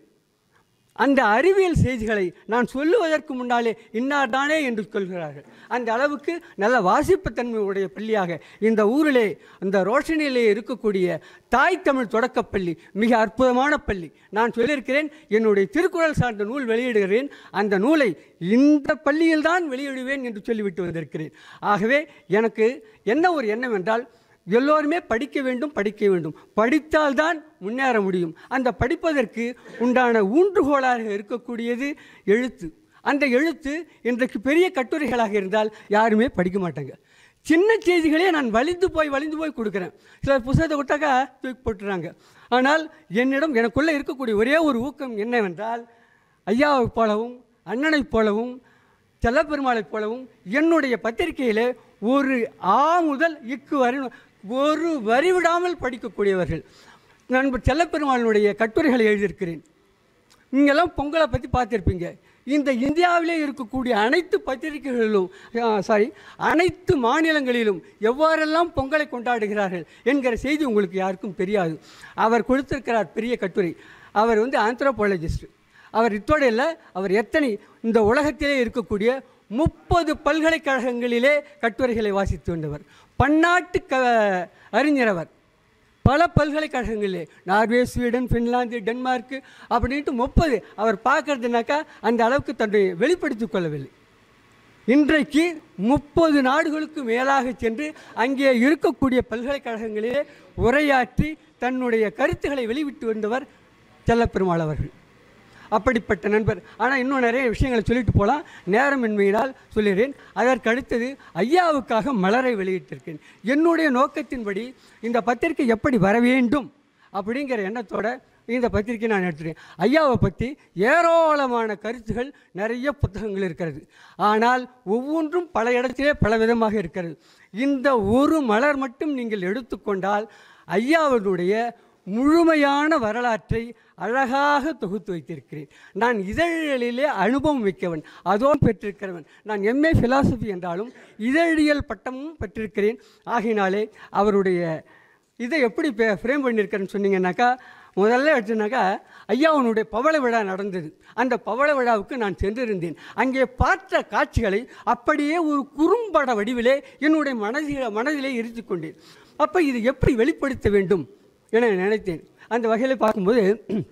அந்த அறிவியல் செய்திகளை நான் சொல்லுவதற்கு முன்னாலே இன்னார் தானே என்று சொல்கிறார்கள். அந்த அளவுக்கு நல்ல வாசிப்புத்தன்மை உடைய பள்ளியாக இந்த ஊரிலே, இந்த ரோஷனிலே இருக்கக்கூடிய தாய் தமிழ் தொடக்கப்பள்ளி மிக அற்புதமான பள்ளி. நான் சொல்லியிருக்கிறேன், என்னுடைய திருக்குறள் சார்ந்த நூல் வெளியிடுகிறேன், அந்த நூலை இந்த பள்ளியில்தான் வெளியிடுவேன் என்று சொல்லிவிட்டு வந்திருக்கிறேன். ஆகவே எனக்கு என்ன ஒரு எண்ணம் என்றால், எல்லோருமே படிக்க வேண்டும் படிக்க வேண்டும் படித்தால்தான் முன்னேற முடியும். அந்த படிப்பதற்கு உண்டான ஊன்றுகோலாக இருக்கக்கூடியது எழுத்து. அந்த எழுத்து இன்றைக்கு பெரிய கட்டுரைகளாக இருந்தால் யாருமே படிக்க மாட்டாங்க. சின்ன செய்திகளே நான் வலிந்து போய் வலிந்து போய் கொடுக்குறேன். சிலர் புத்தகத்தை கொடுத்தாக்கா தூக்கி போட்டுறாங்க. ஆனால் என்னிடம் எனக்குள்ளே இருக்கக்கூடிய ஒரே ஒரு ஊக்கம் என்னவென்றால், ஐயாவைப் போலவும் அண்ணனைப் போலவும் செல்லப்பெருமாளைப் போலவும் என்னுடைய பத்திரிகையில் ஒரு ஆ முதல் இக்கு வரை ஒரு வரி விடாமல் படிக்கக்கூடியவர்கள். நண்பர் செல்லப்பெருமாளுடைய கட்டுரைகளை எழுதியிருக்கிறேன். நீங்கள்லாம் பொங்கலை பற்றி பார்த்துருப்பீங்க. இந்த இந்தியாவிலே இருக்கக்கூடிய அனைத்து பத்திரிகைகளிலும், சாரி அனைத்து மாநிலங்களிலும் எவ்வாறெல்லாம் பொங்கலை கொண்டாடுகிறார்கள் என்கிற செய்தி உங்களுக்கு யாருக்கும் தெரியாது. அவர் கொடுத்திருக்கிறார் பெரிய கட்டுரை. அவர் வந்து ஆந்த்ரோபாலஜிஸ்ட். அவர் இத்தோடு இல்லை, அவர் எத்தனை இந்த உலகத்திலே இருக்கக்கூடிய முப்பது பல்கலைக்கழகங்களிலே கட்டுரைகளை வாசித்து வந்தவர். பன்னாட்டு க அறிஞரவர். பல பல்கலைக்கழகங்களிலே நார்வே, ஸ்வீடன், ஃபின்லாந்து, டென்மார்க்கு அப்படின்ட்டு முப்பது அவர் பார்க்கறதுனாக்கா அந்த அளவுக்கு தன்னை வெளிப்படுத்தி கொள்ளவில்லை. இன்றைக்கு முப்பது நாடுகளுக்கு மேலாக சென்று அங்கே இருக்கக்கூடிய பல்கலைக்கழகங்களிலே உரையாற்றி தன்னுடைய கருத்துக்களை வெளிவிட்டு வந்தவர் செல்லப்பெருமாள் அவர்கள். அப்படிப்பட்ட நண்பர். ஆனால் இன்னும் நிறைய விஷயங்களை சொல்லிட்டு போகலாம், நேரமின்மையினால் சொல்லிடுறேன். அதற்கு அடுத்தது ஐயாவுக்காக மலரை வெளியிட்டிருக்கேன். என்னுடைய நோக்கத்தின்படி இந்த பத்திரிகை எப்படி வர வேண்டும் அப்படிங்கிற எண்ணத்தோட இந்த பத்திரிகை நான் எடுத்துட்டேன். ஐயாவை பற்றி ஏராளமான கருத்துகள், நிறைய புத்தகங்கள் இருக்கிறது. ஆனால் ஒவ்வொன்றும் பல இடத்திலே பல விதமாக இருக்கிறது. இந்த ஒரு மலர் மட்டும் நீங்கள் எடுத்துக்கொண்டால் ஐயாவுடைய முழுமையான வரலாற்றை அழகாக தொகுத்து வைத்திருக்கிறேன். நான் இதழியலிலே அனுபவம் மிக்கவன், அதோடு பெற்றிருக்கிறவன். நான் எம்ஏ ஃபிலாசபி என்றாலும் இதழியல் பட்டமும் பெற்றிருக்கிறேன். ஆகினாலே அவருடைய இதை எப்படி ஃப்ரேம் பண்ணியிருக்கிறேன்னு சொன்னீங்கன்னாக்கா, முதல்ல எடுத்துனாக்கா ஐயாவுடைய பவள விழா நடந்தது. அந்த பவள விழாவுக்கு நான் சென்றிருந்தேன். அங்கே பார்த்த காட்சிகளை அப்படியே ஒரு குறும்பட வடிவிலே என்னுடைய மனதில் மனதிலே இருத்தி கொண்டேன். அப்போ இது எப்படி வெளிப்படுத்த வேண்டும் என நினைத்தேன். அந்த வகையில் பார்க்கும்போது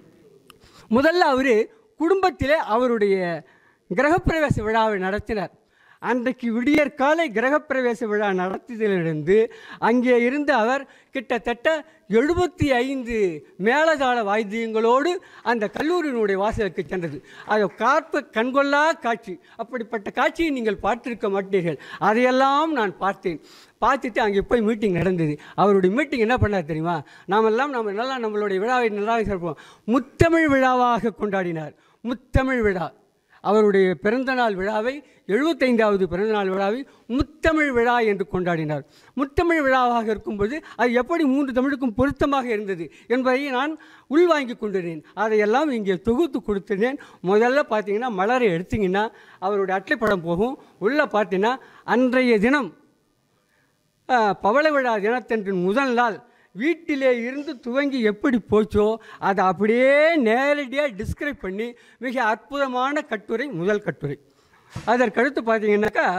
முதல்ல அவர் குடும்பத்திலே அவருடைய கிரகப்பிரவேச விழாவை நடத்தினார். அன்றைக்கு விடியற்காலை கிரகப்பிரவேச விழா நடத்தியதிலிருந்து அங்கே இருந்து அவர் கிட்டத்தட்ட எழுபத்தி ஐந்து மேளதாள வாத்தியங்களோடு அந்த கல்லூரியினுடைய வாசலுக்கு சென்றது. அதை காப்ப கண்கொள்ளா காட்சி. அப்படிப்பட்ட காட்சியை நீங்கள் பார்த்திருக்க மாட்டீர்கள். அதையெல்லாம் நான் பார்த்தேன். பார்த்துட்டு அங்கே போய் மீட்டிங் நடந்தது. அவருடைய மீட்டிங் என்ன பண்ணார் தெரியுமா? நாமெல்லாம் நம்ம நல்லா நம்மளுடைய விழாவை நல்லாவே சிறப்போம். முத்தமிழ் விழாவாக கொண்டாடினார். முத்தமிழ் விழா. அவருடைய பிறந்தநாள் விழாவை எழுபத்தைந்தாவது பிறந்தநாள் விழாவை முத்தமிழ் விழா என்று கொண்டாடினார். முத்தமிழ் விழாவாக இருக்கும்போது அது எப்படி மூன்று தமிழுக்கும் பொருத்தமாக இருந்தது என்பதை நான் உள்வாங்கி கொண்டிருந்தேன். அதையெல்லாம் இங்கே தொகுத்து கொடுத்துருந்தேன். முதல்ல பார்த்தீங்கன்னா மலரை எடுத்திங்கன்னா அவருடைய அட்டைப்படம் போகும். உள்ளே பார்த்தீங்கன்னா அன்றைய தினம் பவள விழா தினத்தன்று முதல் நாள் வீட்டிலே இருந்து துவங்கி எப்படி போச்சோ அதை அப்படியே நேரடியாக டிஸ்கிரைப் பண்ணி மிக அற்புதமான கட்டுரை, முதல் கட்டுரை. அதற்கடுத்து பார்த்தீங்கன்னாக்கா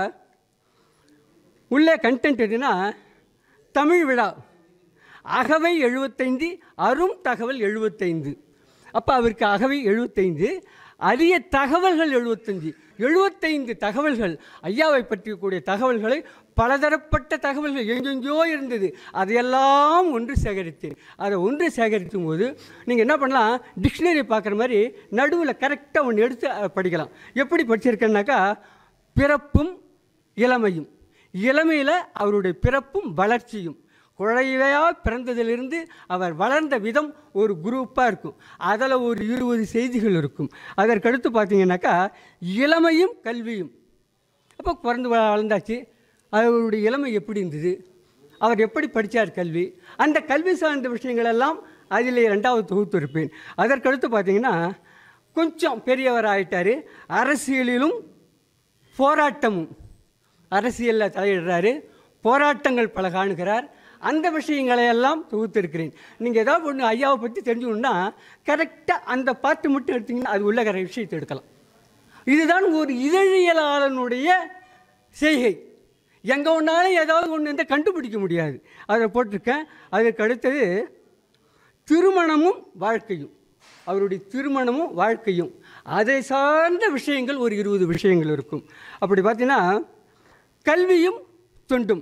உள்ளே கண்டென்ட் எதுனா தமிழ் விழா அகவை எழுபத்தைந்து, அரும் தகவல் எழுபத்தைந்து. அப்போ அவருக்கு அகவை எழுபத்தைந்து, அரிய தகவல்கள் எழுபத்தஞ்சு. எழுபத்தைந்து தகவல்கள், ஐயாவை பற்றியக்கூடிய தகவல்களை பலதரப்பட்ட தகவல்கள் எங்கெங்கோ இருந்தது, அதையெல்லாம் ஒன்று சேகரித்தேன். அதை ஒன்று சேகரிக்கும் போது நீங்கள் என்ன பண்ணலாம், டிக்ஷனரி பார்க்குற மாதிரி நடுவில் கரெக்டாக ஒன்று எடுத்து படிக்கலாம். எப்படி படிச்சிருக்கேன்னாக்கா, பிறப்பும் இளமையும், இளமையில் அவருடைய பிறப்பும் வளர்ச்சியும், குழந்தையாக பிறந்ததிலிருந்து அவர் வளர்ந்த விதம் ஒரு குரூப்பாக இருக்கும். அதில் ஒரு இருபது செய்திகள் இருக்கும். அதற்கடுத்து பார்த்தீங்கன்னாக்கா இளமையும் கல்வியும். அப்போ பிறந்து வளர்ந்தாச்சு, அவருடைய இளமை எப்படி இருந்தது, அவர் எப்படி படித்தார் கல்வி, அந்த கல்வி சார்ந்த விஷயங்களெல்லாம் அதில் ரெண்டாவது தொகுத்து இருப்பேன். அதற்கடுத்து பார்த்திங்கன்னா கொஞ்சம் பெரியவர் ஆகிட்டார், அரசியலிலும் போராட்டமும், அரசியலில் தலையிடுறாரு, போராட்டங்கள் பல காணுகிறார், அந்த விஷயங்களையெல்லாம் தொகுத்திருக்கிறேன். நீங்கள் ஏதாவது ஒன்று ஐயாவை பற்றி தெரிஞ்சுக்கணுன்னா கரெக்டாக அந்த பாட்டு மட்டும் எடுத்திங்கன்னா அது உள்ள கரை விஷயத்தை எடுக்கலாம். இதுதான் ஒரு இதழியலாளனுடைய செய்கை. எங்கே ஒன்றாலும் ஏதாவது ஒன்று இருந்தால் கண்டுபிடிக்க முடியாது, அதை போட்டிருக்கேன். அதற்கு அடுத்தது திருமணமும் வாழ்க்கையும், அவருடைய திருமணமும் வாழ்க்கையும், அதை சார்ந்த விஷயங்கள் ஒரு இருபது விஷயங்கள் இருக்கும். அப்படி பார்த்தீங்கன்னா கல்வியும் தொண்டும்,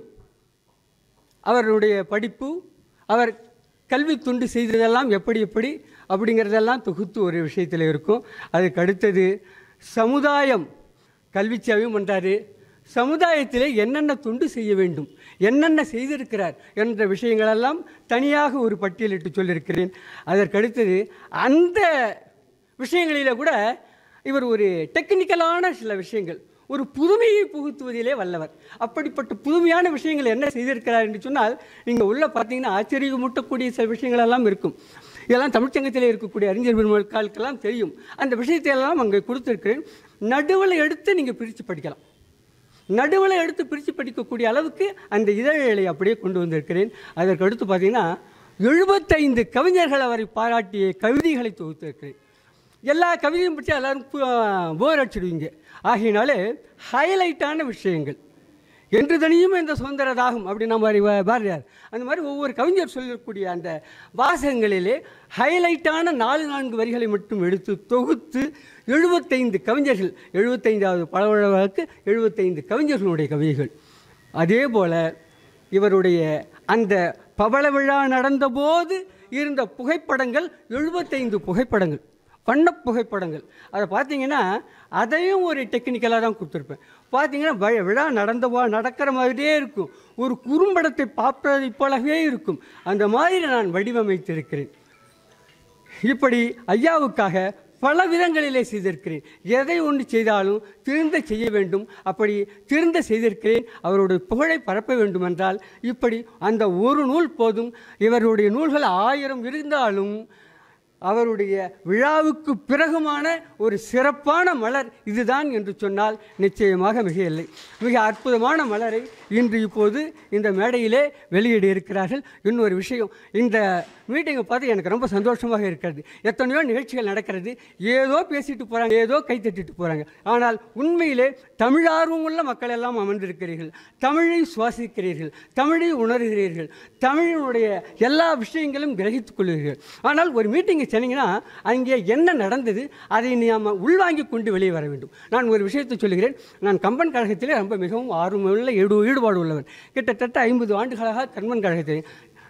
அவருடைய படிப்பு, அவர் கல்வி தொண்டு செய்ததெல்லாம் எப்படி எப்படி அப்படிங்கிறதெல்லாம் தொகுத்து ஒரு விஷயத்தில் இருக்கும். அதுக்கு அடுத்தது சமுதாயம், கல்வி சேவையும் பண்ணுறாரு, சமுதாயத்தில் என்னென்ன தொண்டு செய்ய வேண்டும், என்னென்ன செய்திருக்கிறார் என்ற விஷயங்களெல்லாம் தனியாக ஒரு பட்டியலிட்டு சொல்லியிருக்கிறேன். அதற்கடுத்தது அந்த விஷயங்களில் கூட இவர் ஒரு டெக்னிக்கலான சில விஷயங்கள், ஒரு புதுமையை புகுத்துவதிலே வல்லவர். அப்படிப்பட்ட புதுமையான விஷயங்கள் என்ன செய்திருக்கிறார் என்று சொன்னால் நீங்கள் உள்ளே பார்த்தீங்கன்னா ஆச்சரியமூட்டக்கூடிய சில விஷயங்களெல்லாம் இருக்கும். இதெல்லாம் தமிழ்ச்சங்கத்தில் இருக்கக்கூடிய அறிஞர் பெருமக்களுக்கெல்லாம் தெரியும். அந்த விஷயத்தையெல்லாம் அங்கே கொடுத்துருக்கிறேன். நடுவில் எடுத்து நீங்கள் பிரித்து படிக்கலாம், நடுவில் எடுத்து பிரித்து படிக்கக்கூடிய அளவுக்கு அந்த இதழ்களை அப்படியே கொண்டு வந்திருக்கிறேன். அதற்கு அடுத்து பார்த்தீங்கன்னா எழுபத்தைந்து கவிஞர்கள் அவரை பாராட்டிய கவிதைகளை தொகுத்திருக்கிறேன். எல்லா கவிதையும் பற்றி எல்லோரும் போர் அடிச்சிடுவீங்க. ஆகையினாலே ஹைலைட்டான விஷயங்கள், என்று தனியும் இந்த சுதந்திரதாகும் அப்படின்னா மாதிரி பாரதியார் அந்த மாதிரி ஒவ்வொரு கவிஞர் சொல்லக்கூடிய அந்த வாசகங்களிலே ஹைலைட்டான நாலு நான்கு வரிகளை மட்டும் எடுத்து தொகுத்து எழுபத்தைந்து கவிஞர்கள், எழுபத்தைந்தாவது பழவழக்கு எழுபத்தைந்து கவிஞர்களுடைய கவிதைகள். அதே போல் இவருடைய அந்த பவள விழா நடந்தபோது இருந்த புகைப்படங்கள் எழுபத்தைந்து புகைப்படங்கள், வண்ண புகைப்படங்கள். அதை பார்த்தீங்கன்னா அதையும் ஒரு டெக்னிக்கலாக தான் கொடுத்துருப்பேன். பார்த்தீங்கன்னா விழா நடந்தவா நடக்கிற மாதிரியே இருக்கும், ஒரு குறும்படத்தை பார்ப்பதை போலவே இருக்கும். அந்த மாதிரி நான் வடிவமைத்திருக்கிறேன். இப்படி ஐயாவுக்காக பல விதங்களிலே செய்திருக்கிறேன். எதை ஒன்று செய்தாலும் திருந்த செய்ய வேண்டும், அப்படி திருந்த செய்திருக்கிறேன். அவருடைய புகழை பரப்ப வேண்டும் என்றால் இப்படி அந்த ஒரு நூல் போதும். இவருடைய நூல்கள் ஆயிரம் இருந்தாலும் அவருடைய விழாவுக்கு பிறகுமான ஒரு சிறப்பான மலர் இதுதான் என்று சொன்னால் நிச்சயமாக மிக இல்லை. மிக அற்புதமான மலரை இன்று இப்போது இந்த மேடையிலே வெளியிட இருக்கிறார்கள். இன்னொரு விஷயம், இந்த மீட்டிங்கை பார்த்து எனக்கு ரொம்ப சந்தோஷமாக இருக்கிறது. எத்தனையோ நிகழ்ச்சிகள் நடக்கிறது, ஏதோ பேசிட்டு போகிறாங்க, ஏதோ கைத்தட்டிட்டு போகிறாங்க. ஆனால் உண்மையிலே தமிழார்வம் உள்ள மக்கள் எல்லாம் அமர்ந்திருக்கிறீர்கள், தமிழை சுவாசிக்கிறீர்கள், தமிழை உணர்கிறீர்கள், தமிழினுடைய எல்லா விஷயங்களும் கிரகித்துக் கொள்கிறீர்கள். ஆனால் ஒரு மீட்டிங்கை சொன்னீங்கன்னா அங்கே என்ன நடந்தது அதை நாம் உள்வாங்கி கொண்டு வெளியே வர வேண்டும். நான் ஒரு விஷயத்தை சொல்லுகிறேன். நான் கம்பன் கழகத்திலே ரொம்ப மிகவும் ஆர்வமுள்ள ஈடுபாடு உள்ளவன். கிட்டத்தட்ட ஐம்பது ஆண்டுகளாக கம்பன் கழகத்தில்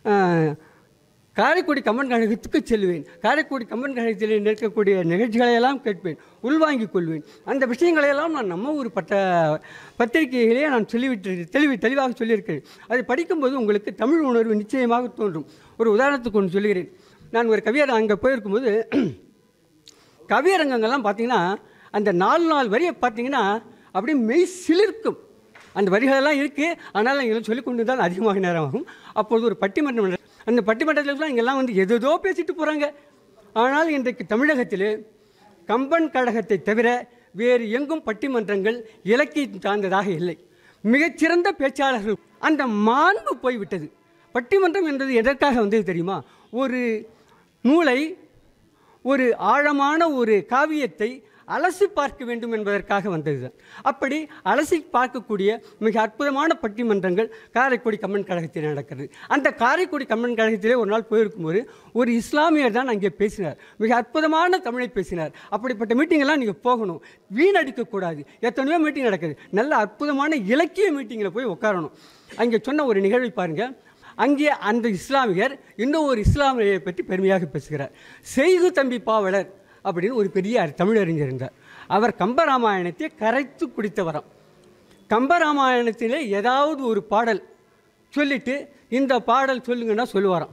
காரைக்குடி கம்பன் கழகத்துக்கு செல்வேன். காரைக்குடி கம்பன் கழகத்தில் நிற்கக்கூடிய நிகழ்ச்சிகளையெல்லாம் கேட்பேன், உள்வாங்கிக் கொள்வேன். அந்த விஷயங்களையெல்லாம் நான் நம்ம ஒரு பட்ட பத்திரிகையிலே நான் சொல்லிவிட்டு தெளிவு தெளிவாக சொல்லியிருக்கிறேன். அதை படிக்கும்போது உங்களுக்கு தமிழ் உணர்வு நிச்சயமாக தோன்றும். ஒரு உதாரணத்துக்கு ஒன்று சொல்லுகிறேன். நான் ஒரு கவியர் அங்கே போயிருக்கும்போது கவியரங்கங்கள்லாம் பார்த்திங்கன்னா அந்த நாலு நாலு வரியை பார்த்தீங்கன்னா அப்படியே மெய் சிலிர்க்கும். அந்த வரிகளெல்லாம் இருக்குது, ஆனால் எங்களுக்கு சொல்லிக் கொண்டு தான் அதிகமாக நேரம் ஆகும். அப்பொழுது ஒரு பட்டிமன்றம், அந்த பட்டிமன்றத்தில் இங்கெல்லாம் வந்து எதோ பேசிட்டு போகிறாங்க. ஆனால் இன்றைக்கு தமிழகத்தில் கம்பன் கழகத்தை தவிர வேறு எங்கும் பட்டிமன்றங்கள் இலக்கியம் சார்ந்ததாக இல்லை. மிகச்சிறந்த பேச்சாளர்கள். அந்த மாண்பு போய்விட்டது. பட்டிமன்றம் என்பது எதற்காக வந்தது தெரியுமா? ஒரு நூலை, ஒரு ஆழமான ஒரு காவியத்தை அலசி பார்க்க வேண்டும் என்பதற்காக வந்தது தான். அப்படி அலசி பார்க்கக்கூடிய மிக அற்புதமான பட்டிமன்றங்கள் காரைக்குடி கம்பன் கழகத்தில் நடக்கிறது. அந்த காரைக்குடி கம்பன் கழகத்திலே ஒரு நாள் போயிருக்கும்போது ஒரு இஸ்லாமியர் தான் அங்கே பேசினார். மிக அற்புதமான தமிழை பேசினார். அப்படிப்பட்ட மீட்டிங்கெல்லாம் நீங்கள் போகணும், வீணடிக்கக்கூடாது. எத்தனையோ மீட்டிங் நடக்குது, நல்ல அற்புதமான இலக்கிய மீட்டிங்கில் போய் உட்காரணும். அங்கே சொன்ன ஒரு நிகழ்வை பாருங்கள். அங்கே அந்த இஸ்லாமியர் இன்னும் ஒரு இஸ்லாமியை பற்றி பெருமையாக பேசுகிறார். செய்கு தம்பி பாவலர் அப்படின்னு ஒரு பெரிய தமிழறிஞர் இருந்தார். அவர் கம்பராமாயணத்தை கரைத்து குடித்தவரம். கம்பராமாயணத்திலே ஏதாவது ஒரு பாடல் சொல்லிவிட்டு இந்த பாடல் சொல்லுங்கன்னா சொல்லுவாராம்.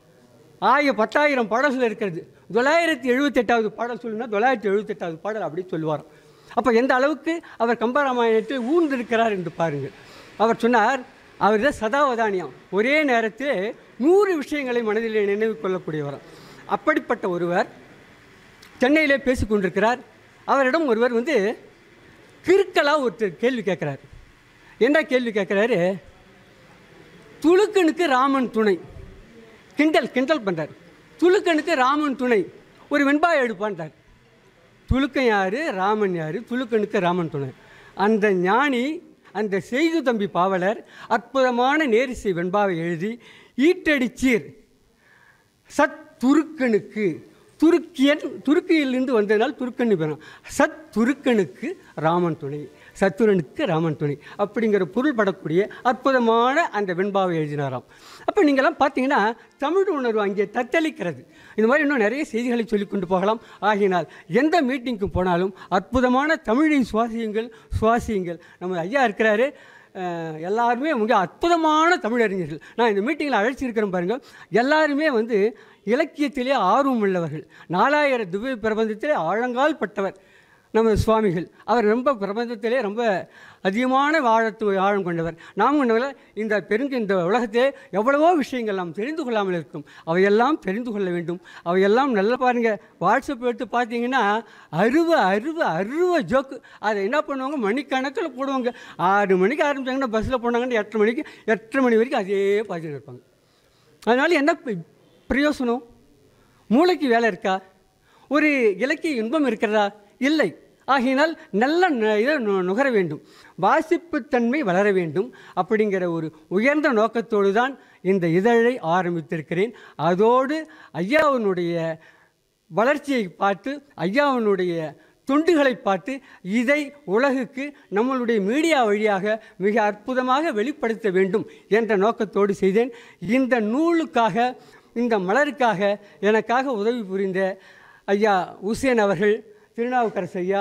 ஆய பத்தாயிரம் பாடல்கள் இருக்கிறது, தொள்ளாயிரத்தி எழுபத்தெட்டாவது பாடல் சொல்லுன்னா தொள்ளாயிரத்தி எழுபத்தெட்டாவது பாடல் அப்படி சொல்லுவாராம். அப்போ எந்த அளவுக்கு அவர் கம்பராமாயணத்தை ஊர்ந்திருக்கிறார் என்று பாருங்கள். அவர் சொன்னார், அவர் தான் சதாவதானியம், ஒரே நேரத்தில் நூறு விஷயங்களை மனதில் நினைவு கொள்ளக்கூடியவராம். அப்படிப்பட்ட ஒருவர் சென்னையிலே பேசி கொண்டிருக்கிறார். அவரிடம் ஒருவர் வந்து கிறுக்கலாக ஒருத்தர் கேள்வி கேட்குறாரு. என்ன கேள்வி கேட்குறாரு? துலுக்கனுக்கு ராமன் துணை. கிண்டல் கிண்டல் பண்ணுறார். துலுக்கனுக்கு ராமன் துணை, ஒரு வெண்பாயை எடுப்பான்றார். துலுக்கன் யார், ராமன் யார்? துலுக்கனுக்கு ராமன் துணை. அந்த ஞானி, அந்த செய்கு தம்பி பாவலர் அற்புதமான நேரிசை வெண்பாவை எழுதி ஈட்டடிச்சீர் சத் துருக்கனுக்கு, துருக்கியன் துருக்கியிலிருந்து வந்ததனால் துருக்கன்னு பெறும், சத் துருக்கனுக்கு ராமன் துணை, சத்துரனுக்கு ராமன் துணை அப்படிங்கிற பொருள் படக்கூடிய அற்புதமான அந்த வெண்பாவை எழுதினாராம். அப்போ நீங்கள்லாம் பார்த்தீங்கன்னா தமிழ் உணர்வு அங்கே தத்தளிக்கிறது. இந்த மாதிரி இன்னும் நிறைய செய்திகளை சொல்லி கொண்டு போகலாம். ஆகினால் எந்த மீட்டிங்க்கு போனாலும் அற்புதமான தமிழை சுவாசியுங்கள் சுவாசியுங்கள். நம்ம ஐயா இருக்கிறாரு, எல்லாருமே மிக அற்புதமான தமிழறிஞர்கள். நான் இந்த மீட்டிங்கில் அழைச்சிருக்கிறேன் பாருங்கள். எல்லாருமே வந்து இலக்கியத்திலே ஆர்வம் உள்ளவர்கள். நாலாயிரம் திவ்ய பிரபந்தத்திலே ஆழங்கால் பட்டவர் நம்ம சுவாமிகள். அவர் ரொம்ப பிரபந்தத்திலே ரொம்ப அதிகமான வாழத்து ஆழம் கொண்டவர். நாம் கொண்டவர். இந்த பெருங்க இந்த உலகத்திலே எவ்வளவோ விஷயங்கள் நாம் தெரிந்து கொள்ளாமல் இருக்கும். அவையெல்லாம் தெரிந்து கொள்ள வேண்டும். அவையெல்லாம் நல்லா பாருங்கள். வாட்ஸ்அப் எடுத்து பார்த்தீங்கன்னா அருவ அருவ அருவ ஜோக்கு. அதை என்ன பண்ணுவாங்க, மணிக்கணக்கில் போடுவாங்க. ஆறு மணிக்கு ஆரம்பித்தாங்கன்னா பஸ்ஸில் போனாங்கன்னா எட்டரை மணிக்கு எட்டரை மணி வரைக்கும் அதே பார்த்துட்டு இருப்பாங்க. அதனால் என்ன பிரயோசனம்? மூளைக்கு வேலை இருக்கா? ஒரு இலக்கிய இன்பம் இருக்கிறதா? இல்லை. ஆகையினால் நல்ல இதை நுகர வேண்டும், வாசிப்புத்தன்மை வளர வேண்டும். அப்படிங்கிற ஒரு உயர்ந்த நோக்கத்தோடு தான் இந்த இதழை ஆரம்பித்திருக்கிறேன். அதோடு ஐயாவினுடைய வளர்ச்சியை பார்த்து, ஐயாவினுடைய தொண்டுகளை பார்த்து இதை உலகுக்கு நம்மளுடைய மீடியா வழியாக மிக அற்புதமாக வெளிப்படுத்த வேண்டும் என்ற நோக்கத்தோடு செய்தேன். இந்த நூலுக்காக, இந்த மலருக்காக எனக்காக உதவி புரிந்த ஐயா உசேன் அவர்கள், திருநாவுக்கரசு ஐயா,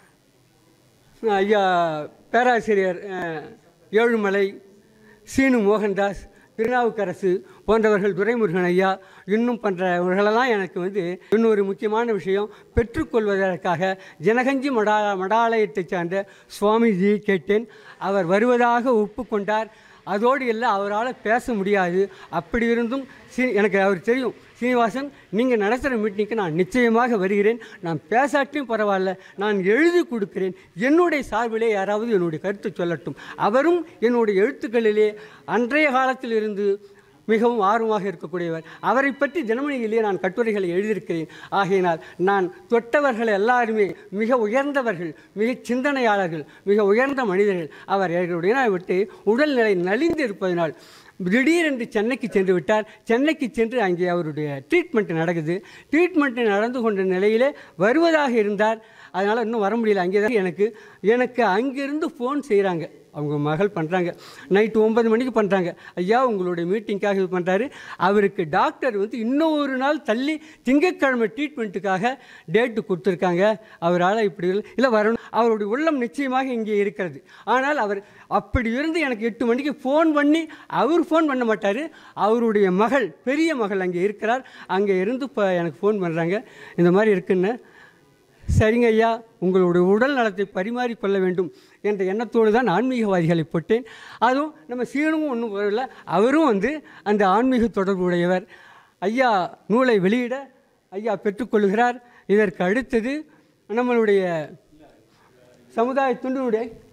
ஐயா பேராசிரியர் ஏழுமலை, சீனு மோகன்தாஸ், திருநாவுக்கரசு போன்றவர்கள், துரைமுருகன் ஐயா, இன்னும் பண்ணுறவர்களெல்லாம் எனக்கு வந்து இன்னொரு முக்கியமான விஷயம் பெற்றுக்கொள்வதற்காக ஜனகஞ்சி மடா மடாலயத்தை சார்ந்த சுவாமிஜி கேட்டேன். அவர் வருவதாக ஒப்புக்கொண்டார். அதோடு இல்லை, அவரால் பேச முடியாது. அப்படி இருந்தும் சீ எனக்கு அவர் தெரியும், சீனிவாசன் நீங்கள் நடத்துகிற மீட்டிங்க்கு நான் நிச்சயமாக வருகிறேன், நான் பேசாட்டியும் பரவாயில்ல, நான் எழுதி கொடுக்கிறேன், என்னுடைய சார்பிலே யாராவது என்னுடைய கருத்தை சொல்லட்டும். அவரும் என்னுடைய எழுத்துக்களிலே அன்றைய காலத்தில் இருந்து மிகவும் ஆர்வமாக இருக்கக்கூடியவர். அவரை பற்றி தினமணியிலேயே நான் கட்டுரைகளை எழுதியிருக்கிறேன். ஆகையினால் நான் தொட்டவர்கள் எல்லாருமே மிக உயர்ந்தவர்கள், மிக சிந்தனையாளர்கள், மிக உயர்ந்த மனிதர்கள். அவர் எங்களுடைய விட்டு உடல்நிலை நலிந்து இருப்பதனால் திடீரென்று சென்னைக்கு சென்று விட்டார். சென்னைக்கு சென்று அங்கே அவருடைய ட்ரீட்மெண்ட் நடக்குது. ட்ரீட்மெண்ட் நடந்து கொண்ட நிலையிலே வருவதாக இருந்தார். அதனால் இன்னும் வர முடியல. அங்கே தான் எனக்கு எனக்கு அங்கேருந்து ஃபோன் செய்கிறாங்க. அவங்க மகள் பண்ணுறாங்க, நைட்டு ஒன்பது மணிக்கு பண்ணுறாங்க. ஐயா உங்களுடைய மீட்டிங்காக இது பண்ணுறாரு. அவருக்கு டாக்டர் வந்து இன்னொரு நாள் தள்ளி திங்கட்கிழமை ட்ரீட்மெண்ட்டுக்காக டேட்டு கொடுத்துருக்காங்க. அவரால் இப்படி இல்லை வரணும். அவருடைய உள்ளம் நிச்சயமாக இங்கே இருக்கிறது. ஆனால் அவர் அப்படி இருந்து எனக்கு எட்டு மணிக்கு ஃபோன் பண்ணி, அவர் ஃபோன் பண்ண மாட்டார், அவருடைய மகள், பெரிய மகள் அங்கே இருக்கிறார். அங்கே இருந்து இப்போ எனக்கு ஃபோன் பண்ணுறாங்க, இந்த மாதிரி இருக்குன்னு. சரிங்க ஐயா, உங்களுடைய உடல் நலத்தை பரிமாறிக்கொள்ள வேண்டும் என்ற எண்ணத்தோடு தான் ஆன்மீகவாதிகளை போட்டேன். அதுவும் நம்ம சீனும் ஒன்றும் வரல, அவரும் வந்து அந்த ஆன்மீக தொடர்புடையவர். ஐயா நூலை வெளியிட ஐயா பெற்றுக்கொள்கிறார். இதற்கு அடுத்தது நம்மளுடைய சமுதாய தொண்டினுடைய